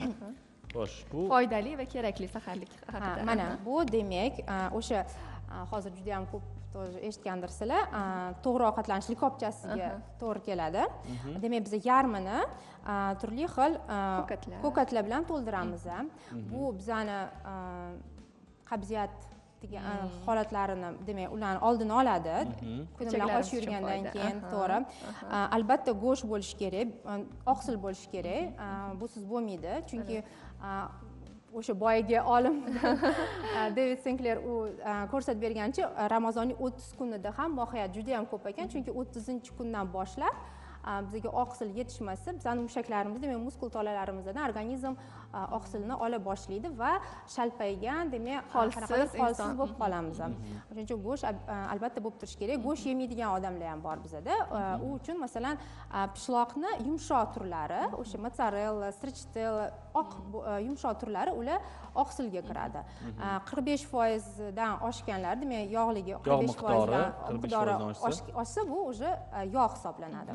Speaker 1: Xo'sh, bu
Speaker 2: foydali va kerakli saharlik haqida.
Speaker 5: Mana bu demak, o'sha hozir juda ham ko'p eshitgandirsizlar, to'g'ri ovqatlanish likopchasiga to'g'ri keladi. Demak, biz yarmini turli xil ko'katlar bilan to'ldiramiz. Bu bizani qabziyat holatlarini, demak, ularni oldini oladi. Kuni bilan och yurgandan keyin, to'g'ri. Albatta go'sht bo'lishi kerak, oqsil bo'lishi kerak. Busiz bo'lmaydi, chunki o'sha boyagi olim David Sinclair u ko'rsatib bergancha, Ramazonning o'ttiz kunida ham mohiyat juda ham ko'p ekan, chunki o'ttizinchi kundan boshlab bizga oqsil yetishmasa, bizning mushaklarimiz, demak, muskul tolalarimizdan organizm oqsilni ola boshlaydi va shalpaygan, demak, holsiz bo'lib qolamiz. O'shuning uchun go'sht albatta bo'lib turishi kerak. Go'sht yemaydigan odamlar ham bor bizda. U uchun masalan, pishloqni yumshoq turlari, o'sha mozzarella, stracciatella, oq yumshoq turlari ular oqsilga kiradi. qirq besh foizdan oshganlar, demak, yog'ligi qirq besh foizdan miqdori oshsa, bu уже yog' hisoblanadi.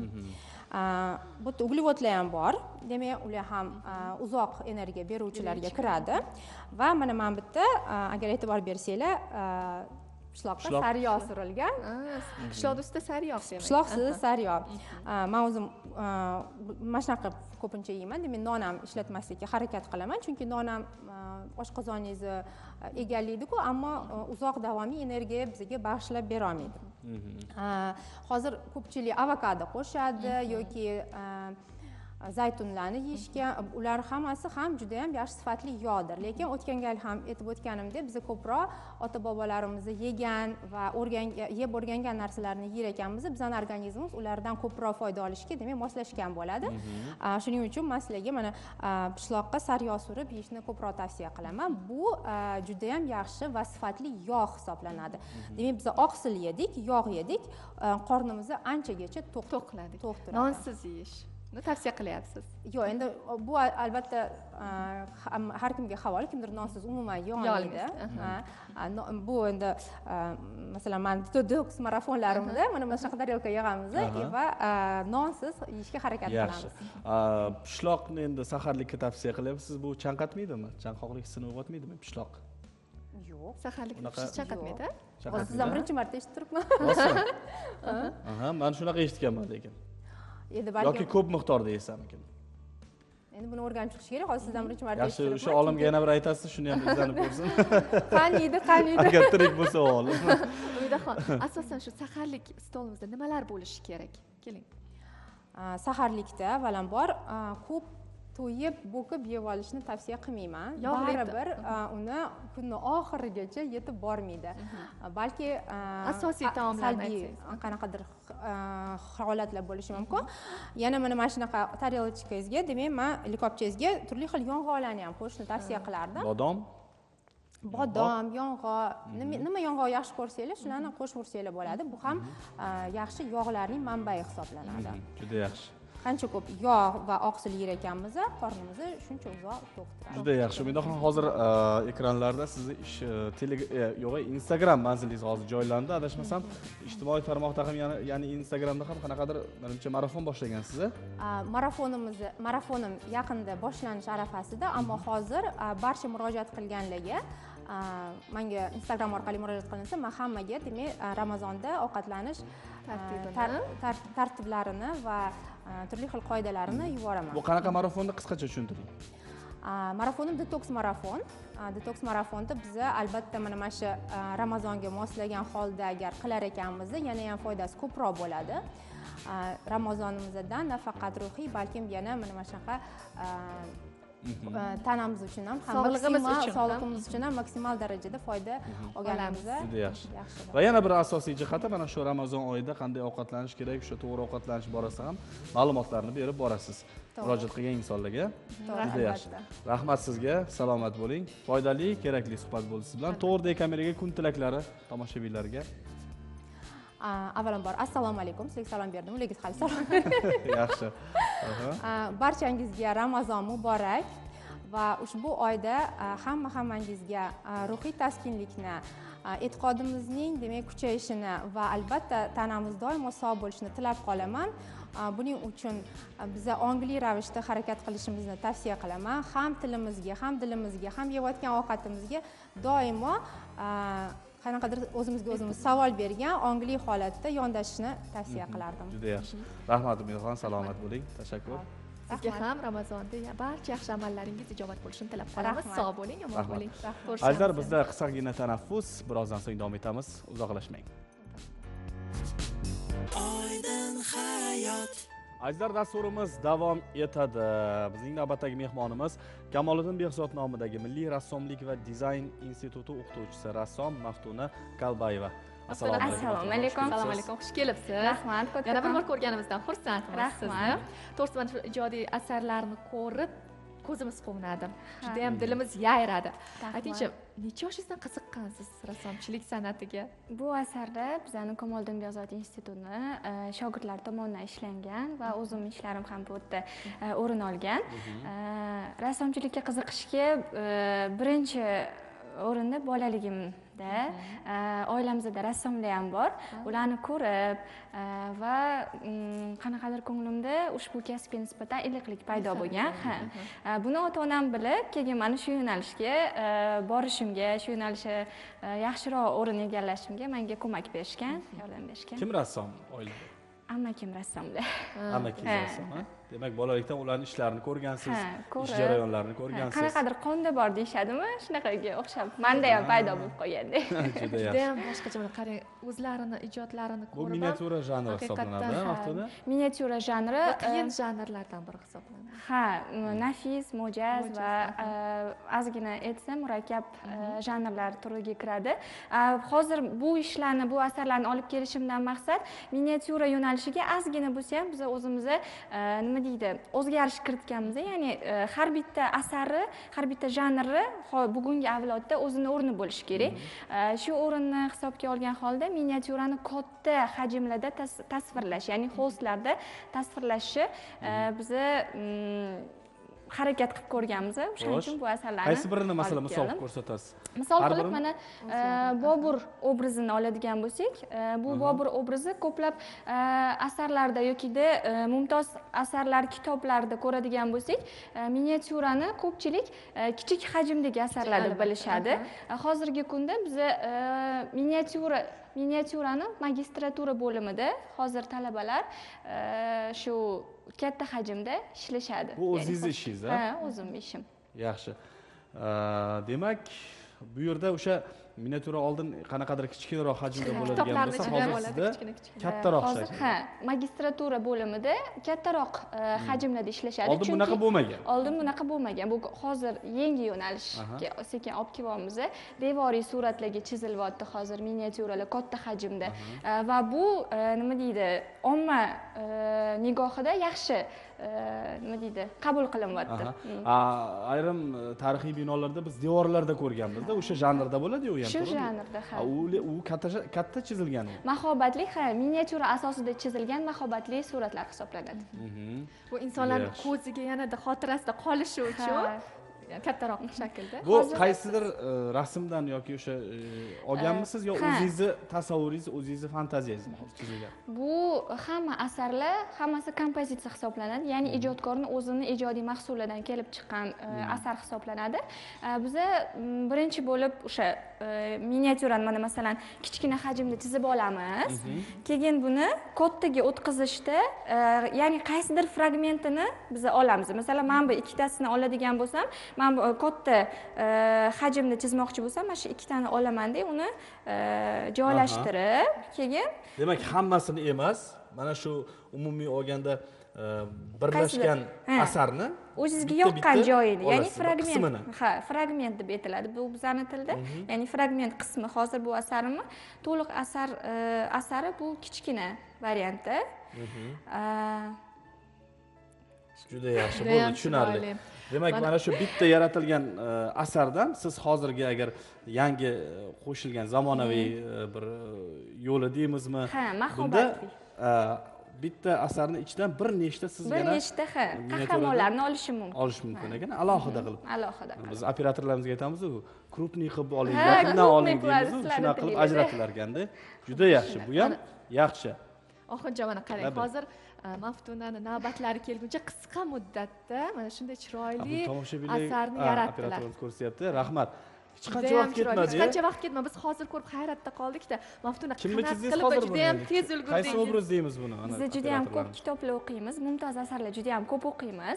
Speaker 5: Bu yerda uglevodlar ham bor. Demak, ular ham uzoq energiya beruvchilarga kiradi. Va mana men bitta, agar e'tibor bersanglar, pishloqqa sariyog' surilgan.
Speaker 2: Pishloq ustida sariyog' demak.
Speaker 5: Pishloq ustida sariyog'. Men o'zim mana shunaqa ko'pincha yeyman. Demak, non ham ishlatmaslikka harakat qilaman, chunki non ham oshqozoningizni egallaydi-ku, ammo uzoq davomiy energiya bizga bag'ishlab bera olmaydi. Hozir ko'pchilik avokado qo'shadi yoki zaytunlarni yeyishga, ular hammasi ham juda ham yaxshi sifatli yog'dir. Lekin o'tgan gal ham aytib o'tganimdek, biz ko'proq ota-bobolarimiz yegan va o'rgangan, yeb o'rgangan narsalarni yer ekanmiz. Bizning organizmimiz ulardan ko'proq foyda olishga, demak, moslashgan bo'ladi. Shuning uchun men sizlarga mana pishloqqa sariyog' surib yeyishni ko'proq tavsiya qilaman. Bu juda ham yaxshi va sifatli yog' hisoblanadi. Demak, biz oqsil yedik, yog' yedik, qornimizni anchagacha to'q
Speaker 2: qiladi.
Speaker 5: To'q turadi.
Speaker 2: Nonsiz yeyish. tavsiya qilyapsiz.
Speaker 5: Yo'q, endi bu albatta har kimga havol, kimdir nonsiz umuman yeyolmaydi. Bu endi masalan men detoks marafonlarimda mana mana shunaqa tarelka yig'amiz va nonsiz yeyishga harakat qilamiz.
Speaker 1: Yaxshi. Pishloqni endi saharlikka tavsiya qilyapsiz. Bu chanqatmaydimi? Chanqoqlik hissini uyg'otmaydimi pishloq?
Speaker 5: Yo'q.
Speaker 2: Saharlikni chanqatmaydi?
Speaker 5: Hozir sizdan birinchi marta eshitib turibman.
Speaker 1: Aha, men shunaqa eshitganman lekin.
Speaker 5: Endi
Speaker 1: balki yoki ko'p miqdorda yesamikin.
Speaker 5: Endi buni o'rganib chiqish kerak. Hozir sizdan birinchi marta
Speaker 1: eshitib turibman. Yaxshi, o'sha olimga yana bir aytasiz, shuni ham izlanib ko'rsin.
Speaker 5: Qaniydi, qaniydi.
Speaker 1: Agar tirik bo'lsa olim.
Speaker 2: Umidaxon, asosan shu saharlik stolimizda nimalar bo'lishi kerak? Keling.
Speaker 5: Saharlikda avvalambor ko'p to'yib, bo'kib yeb olishni tavsiya qilmayman. Baribir uni kunning oxirigacha yetib bormaydi. Balki
Speaker 2: asosiy taomlarni
Speaker 5: qanaqadir holatlar bo'lishi mumkin. Yana mana mana shunaqa tarelchkangizga, demak, men likopchangizga turli xil yong'oqlarni ham qo'shishni tavsiya qilardim.
Speaker 1: Bodom,
Speaker 5: bodom, yong'oq, nima yong'oq yaxshi ko'rsanglar, shularni qo'shib ursanglar bo'ladi. Bu ham yaxshi yog'larning manbai hisoblanadi.
Speaker 1: Juda yaxshi.
Speaker 5: Qancha ko'p yog' va oqsil yer ekanmiz, qornimizni shuncha uzoq to'q turadi.
Speaker 1: Juda yaxshi. Umidaxon, hozir ekranlarda sizni ish yo'q, Instagram manzilingiz hozir joylandi. Adashmasam, ijtimoiy tarmoqda ham, ya'ni Instagramda ham qanaqadir menimcha marafon boshlagansiz.
Speaker 5: Marafonimiz, marafonim yaqinda boshlanish arafasida, ammo hozir barcha murojaat qilganlarga menga Instagram orqali murojaat qilinsa, men hammaga, demak, Ramazonda ovqatlanish tartiblarini va turli xil qoidalarini yuboraman.
Speaker 1: Bu qanaqa marafonni qisqacha tushuntiring.
Speaker 5: Marafonim detoks marafon. Detoks marafonda biz albatta mana mana shu Ramazonga moslagan holda agar qilar ekanmiz, yana ham foydasi ko'proq bo'ladi. Ramazonimizdan nafaqat ruhiy, balkim yana mana mana shunaqa tanamiz uchun ham,
Speaker 2: sog'lig'imiz uchun,
Speaker 5: sog'lig'imiz uchun ham maksimal darajada foyda olganimiz
Speaker 1: juda yaxshi. Va yana bir asosiy jihati, mana shu Ramazon oyida qanday ovqatlanish kerak, o'sha to'g'ri ovqatlanish borasida ham ma'lumotlarni berib borasiz murojaat qilgan insonlarga. Juda yaxshi. Rahmat sizga, salomat bo'ling. Foydali, kerakli suhbat bo'ldi siz bilan. To'g'ri kameraga kun tilaklari tomoshabinlarga.
Speaker 5: Avvalambor assalomu alaykum, sizga salom berdim, ularga hali salom.
Speaker 1: Yaxshi.
Speaker 5: Barchangizga Ramazon muborak va ushbu oyda hamma hammangizga ruhiy taskinlikni, e'tiqodimizning demak kuchayishini va albatta tanamiz doimo sog' bo'lishini tilab qolaman. Buning uchun biz ongli ravishda harakat qilishimizni tavsiya qilaman. Ham tilimizga, ham dilimizga, ham yeyotgan ovqatimizga doimo qanaqadir o'zimizga o'zimiz savol bergan ongli holatda yondashishni tavsiya qilardim.
Speaker 1: Juda yaxshi. Rahmat Umidaxon, salomat bo'ling. Tashakkur.
Speaker 2: Sizga ham Ramazonda barcha yaxshi amallaringiz ijobat bo'lishini tilab qolamiz. Sog' bo'ling, omon bo'ling.
Speaker 1: Azizlar, bizda qisqagina tanaffus, birozdan so'ng davom etamiz. Uzoqlashmang.
Speaker 4: Oydin hayot.
Speaker 1: Azizlar, dasturimiz davom etadi. Bizning navbatdagi mehmonimiz Kamoliddin Behzod nomidagi Milliy rassomlik va dizayn instituti o'qituvchisi rassom Maftuna Kalbayeva.
Speaker 6: Assalomu alaykum.
Speaker 2: Assalomu alaykum. Xush kelibsiz.
Speaker 6: Rahmat.
Speaker 2: Yana bir bor ko'rganimizdan xursandmiz sizni. To'g'risi, mana shu ijodiy asarlarni ko'rib ko'zimiz quvnadi. Juda ham dilimiz yayradi. Aytingchi, necha yoshingizdan qiziqqansiz rassomchilik san'atiga?
Speaker 6: Bu asarda bizning Kamoliddin Behzod institutini shogirdlar tomonidan ishlangan va o'zimning ishlarim ham bu yerda o'rin olgan. Rassomchilikka qiziqishga birinchi o'rinda bolaligimda oilamizda rassomlar ham bor. Ularni ko'rib va qanaqadir ko'nglimda ushbu kasbga nisbatan iliqlik paydo bo'lgan. Buni ota-onam bilib, keyin mana shu yo'nalishga borishimga, shu yo'nalishda yaxshiroq o'rin egallashimga menga ko'mak berishgan, yordam berishgan.
Speaker 1: Kim rassom oilada?
Speaker 6: Amakim rassomlar.
Speaker 1: Amakim rassom, ha? Demak, bolalikdan ularning ishlarini ko'rgansiz, ish jarayonlarini ko'rgansiz.
Speaker 6: Qanaqadir qonda bor deyshadimi? Shunaqaga o'xshab, menda ham paydo bo'lib qolganda.
Speaker 1: Juda yaxshi.
Speaker 2: Juda ham boshqacha, mana qarang, o'zlarini ijodlarini ko'rib.
Speaker 1: Bu miniatyura janri hisoblanadi, Maftuna?
Speaker 6: Miniatyura janri
Speaker 2: qiyin janrlardan biri hisoblanadi.
Speaker 6: Ha, nafis, mo'jaz va ozgina aytsam, murakkab janrlar turiga kiradi. Hozir bu ishlarni, bu asarlarni olib kelishimdan maqsad miniatyura yo'nalishiga ozgina bo'lsa ham biz o'zimizni nima deydi, o'zgarish kiritganmiz. Ya'ni har bitta asari, har bitta janri bugungi avlodda o'zini o'rni bo'lishi kerak. Shu o'rinni hisobga olgan holda miniatyurani katta hajmlarda tasvirlash, ya'ni holslarda tasvirlashni bizni harakat qilib ko'rganmiz. O'shaning uchun bu asarlarni
Speaker 1: qaysi birini masalan misol qilib ko'rsatasiz?
Speaker 6: Misol qilib mana Bobur obrazini oladigan bo'lsak, bu Bobur obrazi ko'plab asarlarda yokida mumtoz asarlar kitoblarida ko'radigan bo'lsak, miniatyurani ko'pchilik kichik hajmdagi asarlar deb bilishadi. Hozirgi kunda biz miniatyura miniatyurani magistratura bo'limida hozir talabalar shu katta hajmda ishlashadi.
Speaker 1: Bu o'zingizning ishingiz, ha?
Speaker 6: Ha, o'zimning ishim.
Speaker 1: Yaxshi. Demak, bu yerda o'sha miniatyura oldin qanaqadir kichkinaroq hajmda bo'ladigan bo'lsa, hozir sizda kattaroq
Speaker 6: hozir ha, magistratura bo'limida kattaroq hajmlarda ishlashadi.
Speaker 1: Oldin bunaqa bo'lmagan.
Speaker 6: Oldin bunaqa bo'lmagan. Bu hozir yangi yo'nalishga sekin olib kelyapmiz. Devoriy suratlarga chizilyapti hozir miniatyuralar katta hajmda. Va bu nima deydi, omma nigohida yaxshi nima deydi, qabul qilinyapti.
Speaker 1: Ayrim tarixiy binolarda biz devorlarda ko'rganmiz-da, o'sha janrda bo'ladi-ku ham.
Speaker 6: Shu janrda, ha.
Speaker 1: U katta katta chizilgan u.
Speaker 6: Mahobatli, ha, miniatyura asosida chizilgan mahobatli suratlar hisoblanadi.
Speaker 2: Bu insonlarning ko'ziga yanada xotirasida qolishi uchun kattaroq shaklda.
Speaker 1: Bu qaysidir rasmdan yoki o'sha olganmisiz yo o'zingizni tasavvuringiz, o'zingizni fantaziyangiz chizilgan?
Speaker 6: Bu hamma asarlar, hammasi kompozitsiya hisoblanadi. Ya'ni ijodkorning o'zining ijodiy mahsulidan kelib chiqqan asar hisoblanadi. Biz birinchi bo'lib o'sha miniatyurani mana masalan kichkina hajmda chizib olamiz. Keyin buni kattaga o'tkazishda, ya'ni qaysidir fragmentini biz olamiz. Masalan, men bu ikkitasini oladigan bo'lsam, men katta hajmda chizmoqchi bo'lsam, mana shu ikkitani olaman-da, uni joylashtirib, keyin
Speaker 1: demak, hammasini emas, mana shu umumiy olganda birlashgan asarni
Speaker 6: o'zingizga yoqqan joyini, ya'ni fragment, ha, fragment deb aytiladi bu bizning tilda. Ya'ni fragment qismi. Hozir bu asarimni to'liq asar asari bu kichkina variantda.
Speaker 1: Juda yaxshi, bo'ldi, tushunarli. Demak, mana shu bitta yaratilgan asardan siz hozirgi agar yangi qo'shilgan zamonaviy bir yo'li deymizmi?
Speaker 6: Ha, mahobatli.
Speaker 1: Bitta asarning ichidan bir nechta siz
Speaker 6: bir nechta ha qahramonlarni olish mumkin.
Speaker 1: Olish mumkin ekan, alohida qilib.
Speaker 6: Alohida.
Speaker 1: Biz operatorlarimizga aytamiz-ku, krupniy qilib oling, yaqindan oling deymiz, shunaqa qilib ajratilar ekanda. Juda yaxshi, bu ham yaxshi.
Speaker 2: Oxirgi mana qarang, hozir Maftunani navbatlari kelguncha qisqa muddatda mana shunday chiroyli asarni yaratdilar.
Speaker 1: Operatorimiz ko'rsatyapti. Rahmat. Hech qancha vaqt ketmadi.
Speaker 2: Hech qancha vaqt ketmadi. Biz hozir ko'rib hayratda qoldik-da. Maftuna qanday qilib juda ham tez ulgurdingiz.
Speaker 1: Qaysi obraz deymiz buni?
Speaker 6: Biz juda ham ko'p kitoblar o'qiymiz, mumtoz asarlar juda ham ko'p o'qiymiz.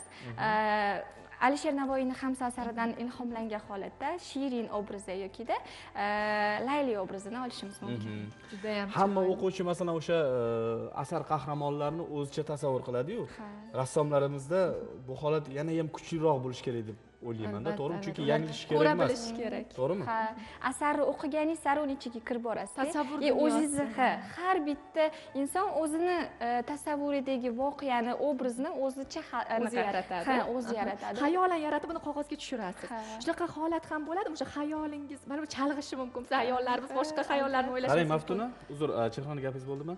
Speaker 6: Alisher Navoiyning Xamsa asaridan ilhomlangan holatda Shirin obrazi yokida Layli obrazini olishimiz mumkin.
Speaker 2: Juda ham
Speaker 1: hamma o'quvchi masalan o'sha asar qahramonlarini o'zicha tasavvur qiladi-yu. Rassomlarimizda bu holat yana ham kuchliroq bo'lishi kerak deb o'ylayman-da, to'g'rimi? Chunki yanglish kerak emas.
Speaker 2: Ko'ra bilish kerak.
Speaker 1: To'g'rimi?
Speaker 6: Ha, asarni o'qiganingiz sari uning ichiga kirib borasiz.
Speaker 2: Tasavvur
Speaker 6: E o'zingiz ha, har bitta inson o'zini tasavvuridagi voqeani, obrazni o'zicha
Speaker 2: o'zi yaratadi.
Speaker 6: Ha, o'zi yaratadi.
Speaker 2: Xayolan yaratib uni qog'ozga tushirasiz. Shunaqa holat ham bo'ladi, o'sha xayolingiz mana bu chalg'ishi mumkin. Biz ayollarimiz boshqa xayollarni o'ylashimiz.
Speaker 1: Qarang, Maftuna, uzr, Chirxon gapingiz bo'ldimi?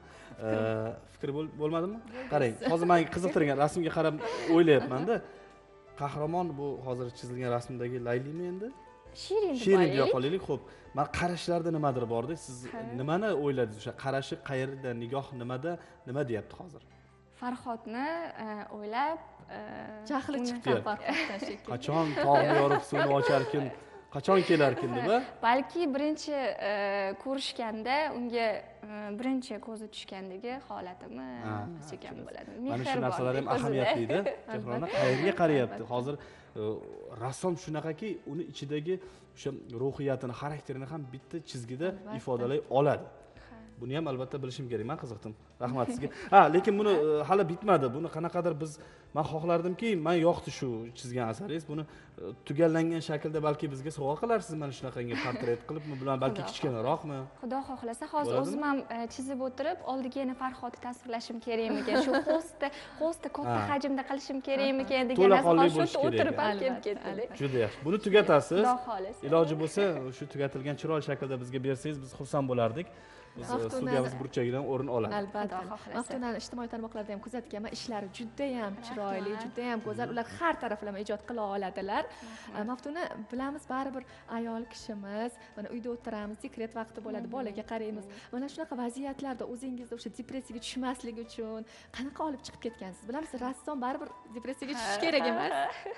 Speaker 1: Fikr bo'lmadimi? Qarang, hozir men qiziqtirgan rasmga qarab o'ylayapman-da. Qahramon bu hozir chizilgan rasmdagi Laylimi endi?
Speaker 6: Shirin deb
Speaker 1: Shirin deb qolaylik. Xo'p, men qarashlarda nimadir bor-da, siz nimani o'yladingiz? O'sha qarashi qayerda, nigoh nimada, nima deyapti hozir?
Speaker 6: Farhodni o'ylab,
Speaker 2: jahli chiqqan Farhoddan shekilli.
Speaker 1: Qachon tog'ni yorib suvni ocharkin, qachon kelarkin deb?
Speaker 6: Balki birinchi ko'rishganda unga birinchi ko'zi tushgandagi holatimi sekin bo'ladi.
Speaker 1: Mana shu narsalar ham ahamiyatli-da. Chehrona qayerga qarayapti? Hozir rassom shunaqaki, uni ichidagi o'sha ruhiyatini, xarakterini ham bitta chizgida ifodalay oladi. buni ham albatta bilishim kerak. Men qiziqdim. Rahmat sizga. Ha, lekin buni e, hali bitmadi. Buni qanaqadir biz men xohlardimki, men yoqdi shu chizgan asaringiz. Buni e, tugallangan shaklda balki bizga sovg'a qilarsiz mana shunaqangi portret qilib, bular balki kichkinaroqmi?
Speaker 6: Xudo xohlasa, hozir o'zim ham e, chizib o'tirib, oldiga yana Farhodni tasvirlashim kerakmikan? Shu hostda, hostda katta hajmda qilishim kerakmikan degan narsa shu o'tirib ham kelib ketdi.
Speaker 1: Juda yaxshi. Buni tugatasiz.
Speaker 6: Xudo xohlasa.
Speaker 1: Iloji bo'lsa, shu tugatilgan chiroyli shaklda bizga bersangiz, biz xursand bo'lardik. Biz studiyamiz burchagidan o'rin oladi.
Speaker 2: Albatta. Maftunani ijtimoiy tarmoqlarda ham kuzatganman. Ishlari juda ham chiroyli, juda ham go'zal. Ular har taraflama ijod qila oladilar. Maftuna bilamiz, baribir ayol kishimiz, mana uyda o'tiramiz, dekret vaqti bo'ladi, bolaga qaraymiz. Mana shunaqa vaziyatlarda o'zingizda o'sha depressiyaga tushmaslik uchun qanaqa olib chiqib ketgansiz? Bilamiz, rassom baribir depressiyaga tushish kerak emas.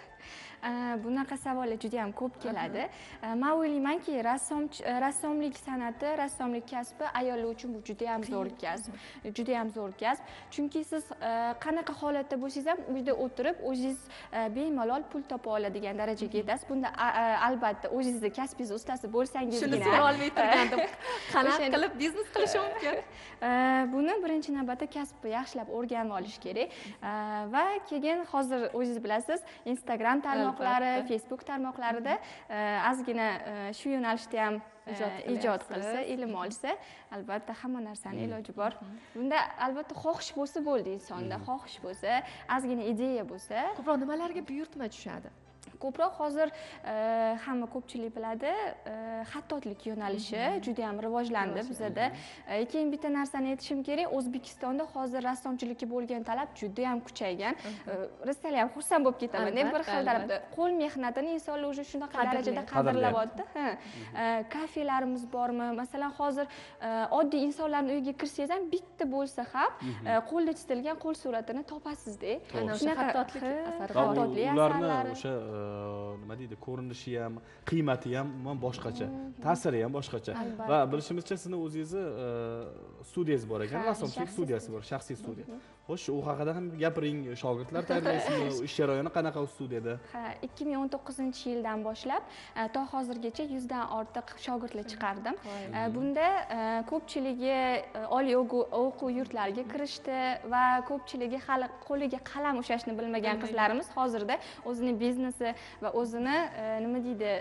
Speaker 6: Bunaqa savollar juda ham ko'p keladi. Men o'ylaymanki, rassom rassomlik san'ati, rassomlik kasbi ayollar uchun bu juda ham zo'r kasb. Juda ham zo'r kasb. Chunki siz qanaqa holatda bo'lsangiz ham uyda o'tirib, o'zingiz bemalol pul topa oladigan darajaga yetasiz. Bunda albatta o'zingizning kasbingiz ustasi bo'lsangizgina.
Speaker 2: Shuni so'ra olmay turgandim. Qanaqa qilib biznes qilish mumkin?
Speaker 6: Buni birinchi navbatda kasbni yaxshilab o'rganib olish kerak. Va keyin hozir o'zingiz bilasiz, Instagram tarmoqlari, Facebook tarmoqlarida ozgina shu yo'nalishda ham ijod qilsa, ilm olsa, albatta hamma narsaning iloji bor. Bunda albatta xohish bo'lsa bo'ldi insonda, xohish bo'lsa, ozgina ideya bo'lsa,
Speaker 2: ko'proq nimalarga buyurtma tushadi?
Speaker 6: Ko'proq hozir hamma ko'pchilik biladi, xattotlik yo'nalishi juda ham rivojlandi bizda. Keyin bitta narsani aytishim kerak, O'zbekistonda hozir rassomchilikka bo'lgan talab juda ham kuchaygan. Rostdan ham xursand bo'lib ketaman. Bir xil tarafda qo'l mehnatini insonlar o'sha shunaqa darajada qadrlayapti. Ha. Kafelarimiz bormi? Masalan, hozir oddiy insonlarning uyiga kirsangiz ham bitta bo'lsa ham qo'lda chizilgan qo'l suratini topasizda.
Speaker 2: Ana o'sha xattotlik asari,
Speaker 1: xattotlik asarlari o'sha nima deydi, ko'rinishi ham, qiymati ham umuman boshqacha, ta'siri ham boshqacha. Va bilishimizcha sizni o'zingizni studiyangiz bor ekan, rassomchilik studiyasi bor, shaxsiy studiya. Xo'sh, u haqida ham gapiring, shogirdlar tayyorlaysizmi? Ish jarayoni qanaqa u studiyada?
Speaker 6: Ha, ikki ming o'n to'qqizinchi yildan boshlab to hozirgacha yuz dan ortiq shogirdlar chiqardim. Bunda ko'pchiligi oliy o'quv yurtlariga kirishdi va ko'pchiligi hali qo'liga qalam ushlashni bilmagan qizlarimiz hozirda o'zining biznesi va o'zini nima deydi,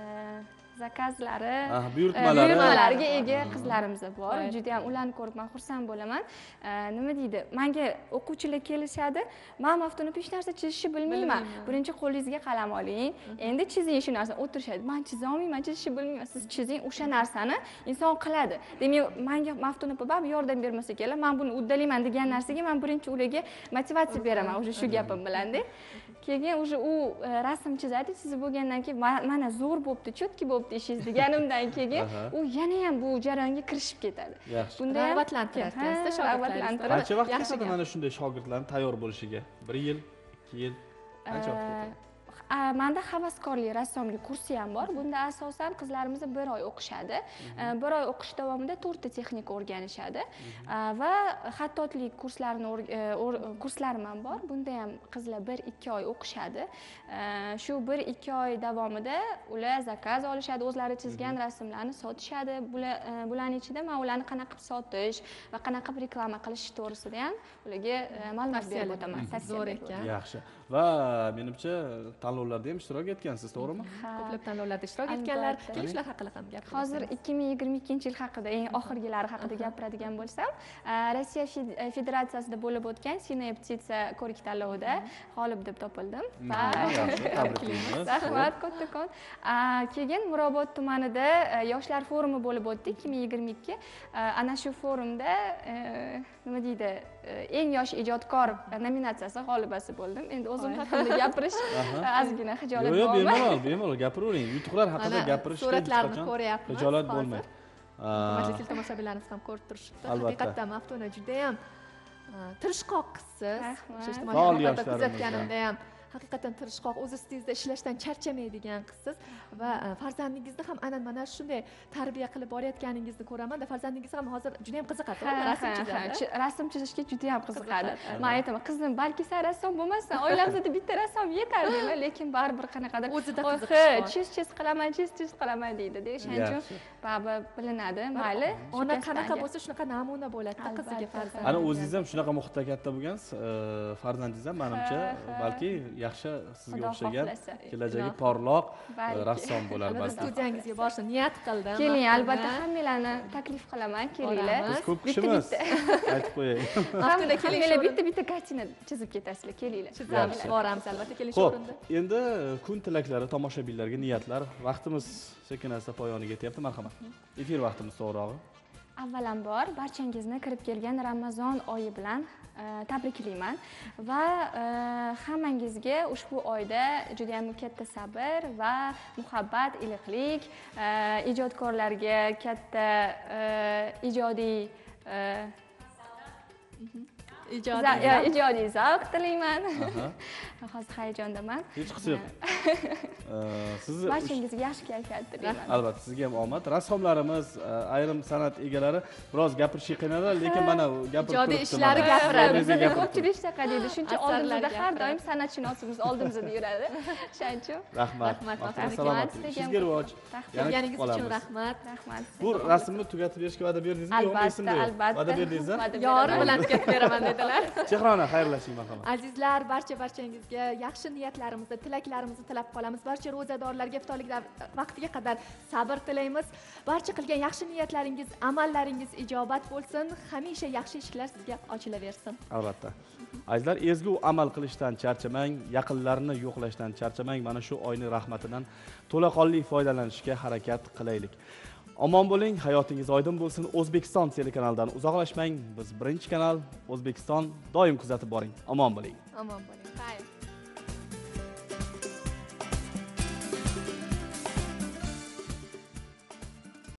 Speaker 6: zakazlari, buyurtmalariga ega qizlarimiz bor. Juda ham ularni ko'rib men xursand bo'laman. Nima deydi, menga o'quvchilar kelishadi, men Maftuna hech narsa chizishni bilmayman. Birinchi qo'lingizga qalam oling, endi chizing shu narsani. O'tirishadi. Men chiza olmayman, chizishni bilmayman. Siz chizing, o'sha narsani inson qiladi. Demak, menga Maftuna bobam yordam bermasa kerak, men buni uddalayman degan narsaga men birinchi ularga motivatsiya beraman, o'sha shu gapim bilan-da. Keyin o'sha u rasm chizadi, chizib bo'lgandan keyin mana zo'r bo'pti, chotki bo'pti ishingiz deganimdan keyin u yana ham bu jarayonga kirishib ketadi.
Speaker 2: Bunda rag'batlantirasiz, shogirdlarni.
Speaker 1: Qancha vaqt ketadi mana shunday shogirdlarning tayyor bo'lishiga? bir yil, ikki yil, qancha vaqt ketadi?
Speaker 6: Menda havaskorlik rassomlik kursi ham bor. Bunda asosan qizlarimiz bir oy o'qishadi. bir oy o'qish davomida to'rtta texnika o'rganishadi va xattotlik kurslarini kurslarim ham bor. Bunda ham qizlar bir ikki oy o'qishadi. Shu bir ikki oy davomida ular zakaz olishadi, o'zlari chizgan rasmlarni sotishadi. Bularning ichida men ularni qanaqa qilib sotish va qanaqa qilib reklama qilish to'g'risida ham ularga ma'lumot berib o'taman.
Speaker 2: Zo'r ekan.
Speaker 1: Yaxshi. Va menimcha tanlovlarda ham ishtirok etgansiz, to'g'rimi?
Speaker 2: Ko'plab tanlovlarda ishtirok etganlar. Kelishlar haqida ham gapiramiz.
Speaker 6: Hozir ikki ming yigirma ikkinchi yil haqida, eng oxirgilari haqida gapiradigan bo'lsam, Rossiya Federatsiyasida bo'lib o'tgan Sinoy Ptitsa ko'rik tanlovida g'olib deb topildim.
Speaker 1: Tabriklaymiz.
Speaker 6: Rahmat, kattakon. Keyin Mirobod tumanida yoshlar forumi bo'lib o'tdi ikki ming yigirma ikki. Ana shu forumda nima deydi, eng yosh ijodkor nominatsiyasi g'olibasi bo'ldim. Endi o'zim haqimda gapirish ozgina hijolat
Speaker 1: bo'lmaydi. Yo'q, bemalol, bemalol gapiravering. Yutuqlar haqida gapirishga
Speaker 2: suratlarni ko'ryapmiz.
Speaker 1: Hijolat bo'lmaydi.
Speaker 2: Hurmatli tomoshabinlarimiz ham ko'rib turishibdi. Haqiqatdan Maftuna juda ham tirishqoq qizsiz. O'sha ijtimoiy tarmoqlarda kuzatganimda ham haqiqatan tirishqoq, o'z ustingizda ishlashdan charchamaydigan qizsiz va e, farzandingizni ham aynan mana shunday tarbiya qilib borayotganingizni ko'raman-da. Farzandingiz ham hozir juda ham qiziqadi, rasm chizadi.
Speaker 6: Rasm chizishga juda ham qiziqadi. Men aytaman, qizim, balki sen rassom bo'lmassan, oilamizda bitta rassom yetar deyman, lekin baribir qanaqadir
Speaker 2: o'zida
Speaker 6: "Oy,
Speaker 2: qiziqish
Speaker 6: chiz chiz qilaman, chiz chiz qilaman" deydi. O'shaning uchun baribir bilinadi, mayli.
Speaker 2: ona qanaqa bo'lsa shunaqa namuna bo'ladi qiziga farzand.
Speaker 1: Ana o'zingiz ham shunaqa muhitda katta bo'lgansiz, e, farzandingiz ham menimcha balki yaxshi sizga o'xshagan kelajagi porloq e, rassom bo'lar balki.
Speaker 2: Studiyangizga borishni niyat qildim.
Speaker 6: Keling, albatta hammalarni taklif qilaman, kelinglar.
Speaker 1: Biz ko'p kishimiz aytib qo'yay.
Speaker 2: Haftada
Speaker 6: Hammalar bitta-bitta kartina chizib ketasizlar, kelinglar.
Speaker 2: Chizamiz, boramiz albatta kelish
Speaker 1: Xo'p,
Speaker 2: o'rinda.
Speaker 1: endi kun tilaklari, tomoshabinlarga niyatlar, vaqtimiz sekin-asta poyoniga yetyapti, marhamat. Efir vaqtimiz to'g'rog'i.
Speaker 6: Avvalambor barchangizni kirib kelgan Ramazon oyi bilan e, tabriklayman va e, hammangizga ushbu oyda juda ham katta sabr va muhabbat, iliqlik, e, ijodkorlarga katta e, ijodiy e,
Speaker 2: Ijodiy
Speaker 6: za- ijodiy zavq tilayman. Hozir hayajondaman.
Speaker 1: Hech qisi yo'q. Sizni
Speaker 6: Barchangizga yaxshi kayfiyat tilayman.
Speaker 1: albatta sizga ham omad. Rassomlarimiz, e, ayrim san'at egalari biroz gapirishga qiynaladi, lekin mana gapirib
Speaker 2: Ijodiy
Speaker 1: turibdi
Speaker 2: ishlari
Speaker 1: mana.
Speaker 2: gapiradi.
Speaker 1: Bizga
Speaker 6: Bizda
Speaker 1: gapirib
Speaker 6: ko'pchilik shunaqa deydi, shuncha
Speaker 2: Asarlar
Speaker 6: oldimizda har
Speaker 2: gapiradi.
Speaker 6: doim san'atshunosimiz oldimizda yuradi. O'shaning uchun
Speaker 1: Rahmat.
Speaker 2: Rahmat,
Speaker 1: Vaqtingiz
Speaker 2: rahmat.
Speaker 1: salomat.
Speaker 6: Sizga ham
Speaker 1: Sizga rivoj.
Speaker 6: rahmat.
Speaker 1: Yana
Speaker 2: Kelganingiz
Speaker 1: kutib
Speaker 2: uchun
Speaker 1: qolamiz.
Speaker 2: rahmat.
Speaker 6: Rahmat.
Speaker 1: Bu rasmni tugatib berishga va'da berdingizmi yo'qmi?
Speaker 6: Albatta,
Speaker 1: Esimda yo'q.
Speaker 6: albatta.
Speaker 1: Va'da berdingizmi?
Speaker 6: Va'da
Speaker 2: Yori
Speaker 6: beraman.
Speaker 2: bilan tugatib beraman dedilar.
Speaker 1: Chehrona, xayrlashing marhamat.
Speaker 2: Azizlar, barcha barchangizga yaxshi niyatlarimizni, tilaklarimizni tilab qolamiz. Barcha ro'zadorlarga iftorlik dav- vaqtiga qadar sabr tilaymiz. Barcha qilgan yaxshi niyatlaringiz, amallaringiz ijobat bo'lsin. Hamisha yaxshi ishlar sizga ochilaversin.
Speaker 1: Albatta. Azizlar, ezgu amal qilishdan charchamang, yaqinlarni yo'qlashdan charchamang. Mana shu oyning rahmatidan to'laqonli foydalanishga harakat qilaylik. Omon bo'ling, hayotingiz oydin bo'lsin. O'zbekiston telekanalidan uzoqlashmang. Biz birinchi kanal O'zbekiston doim kuzatib boring. Omon bo'ling.
Speaker 2: Omon bo'ling. Xayr.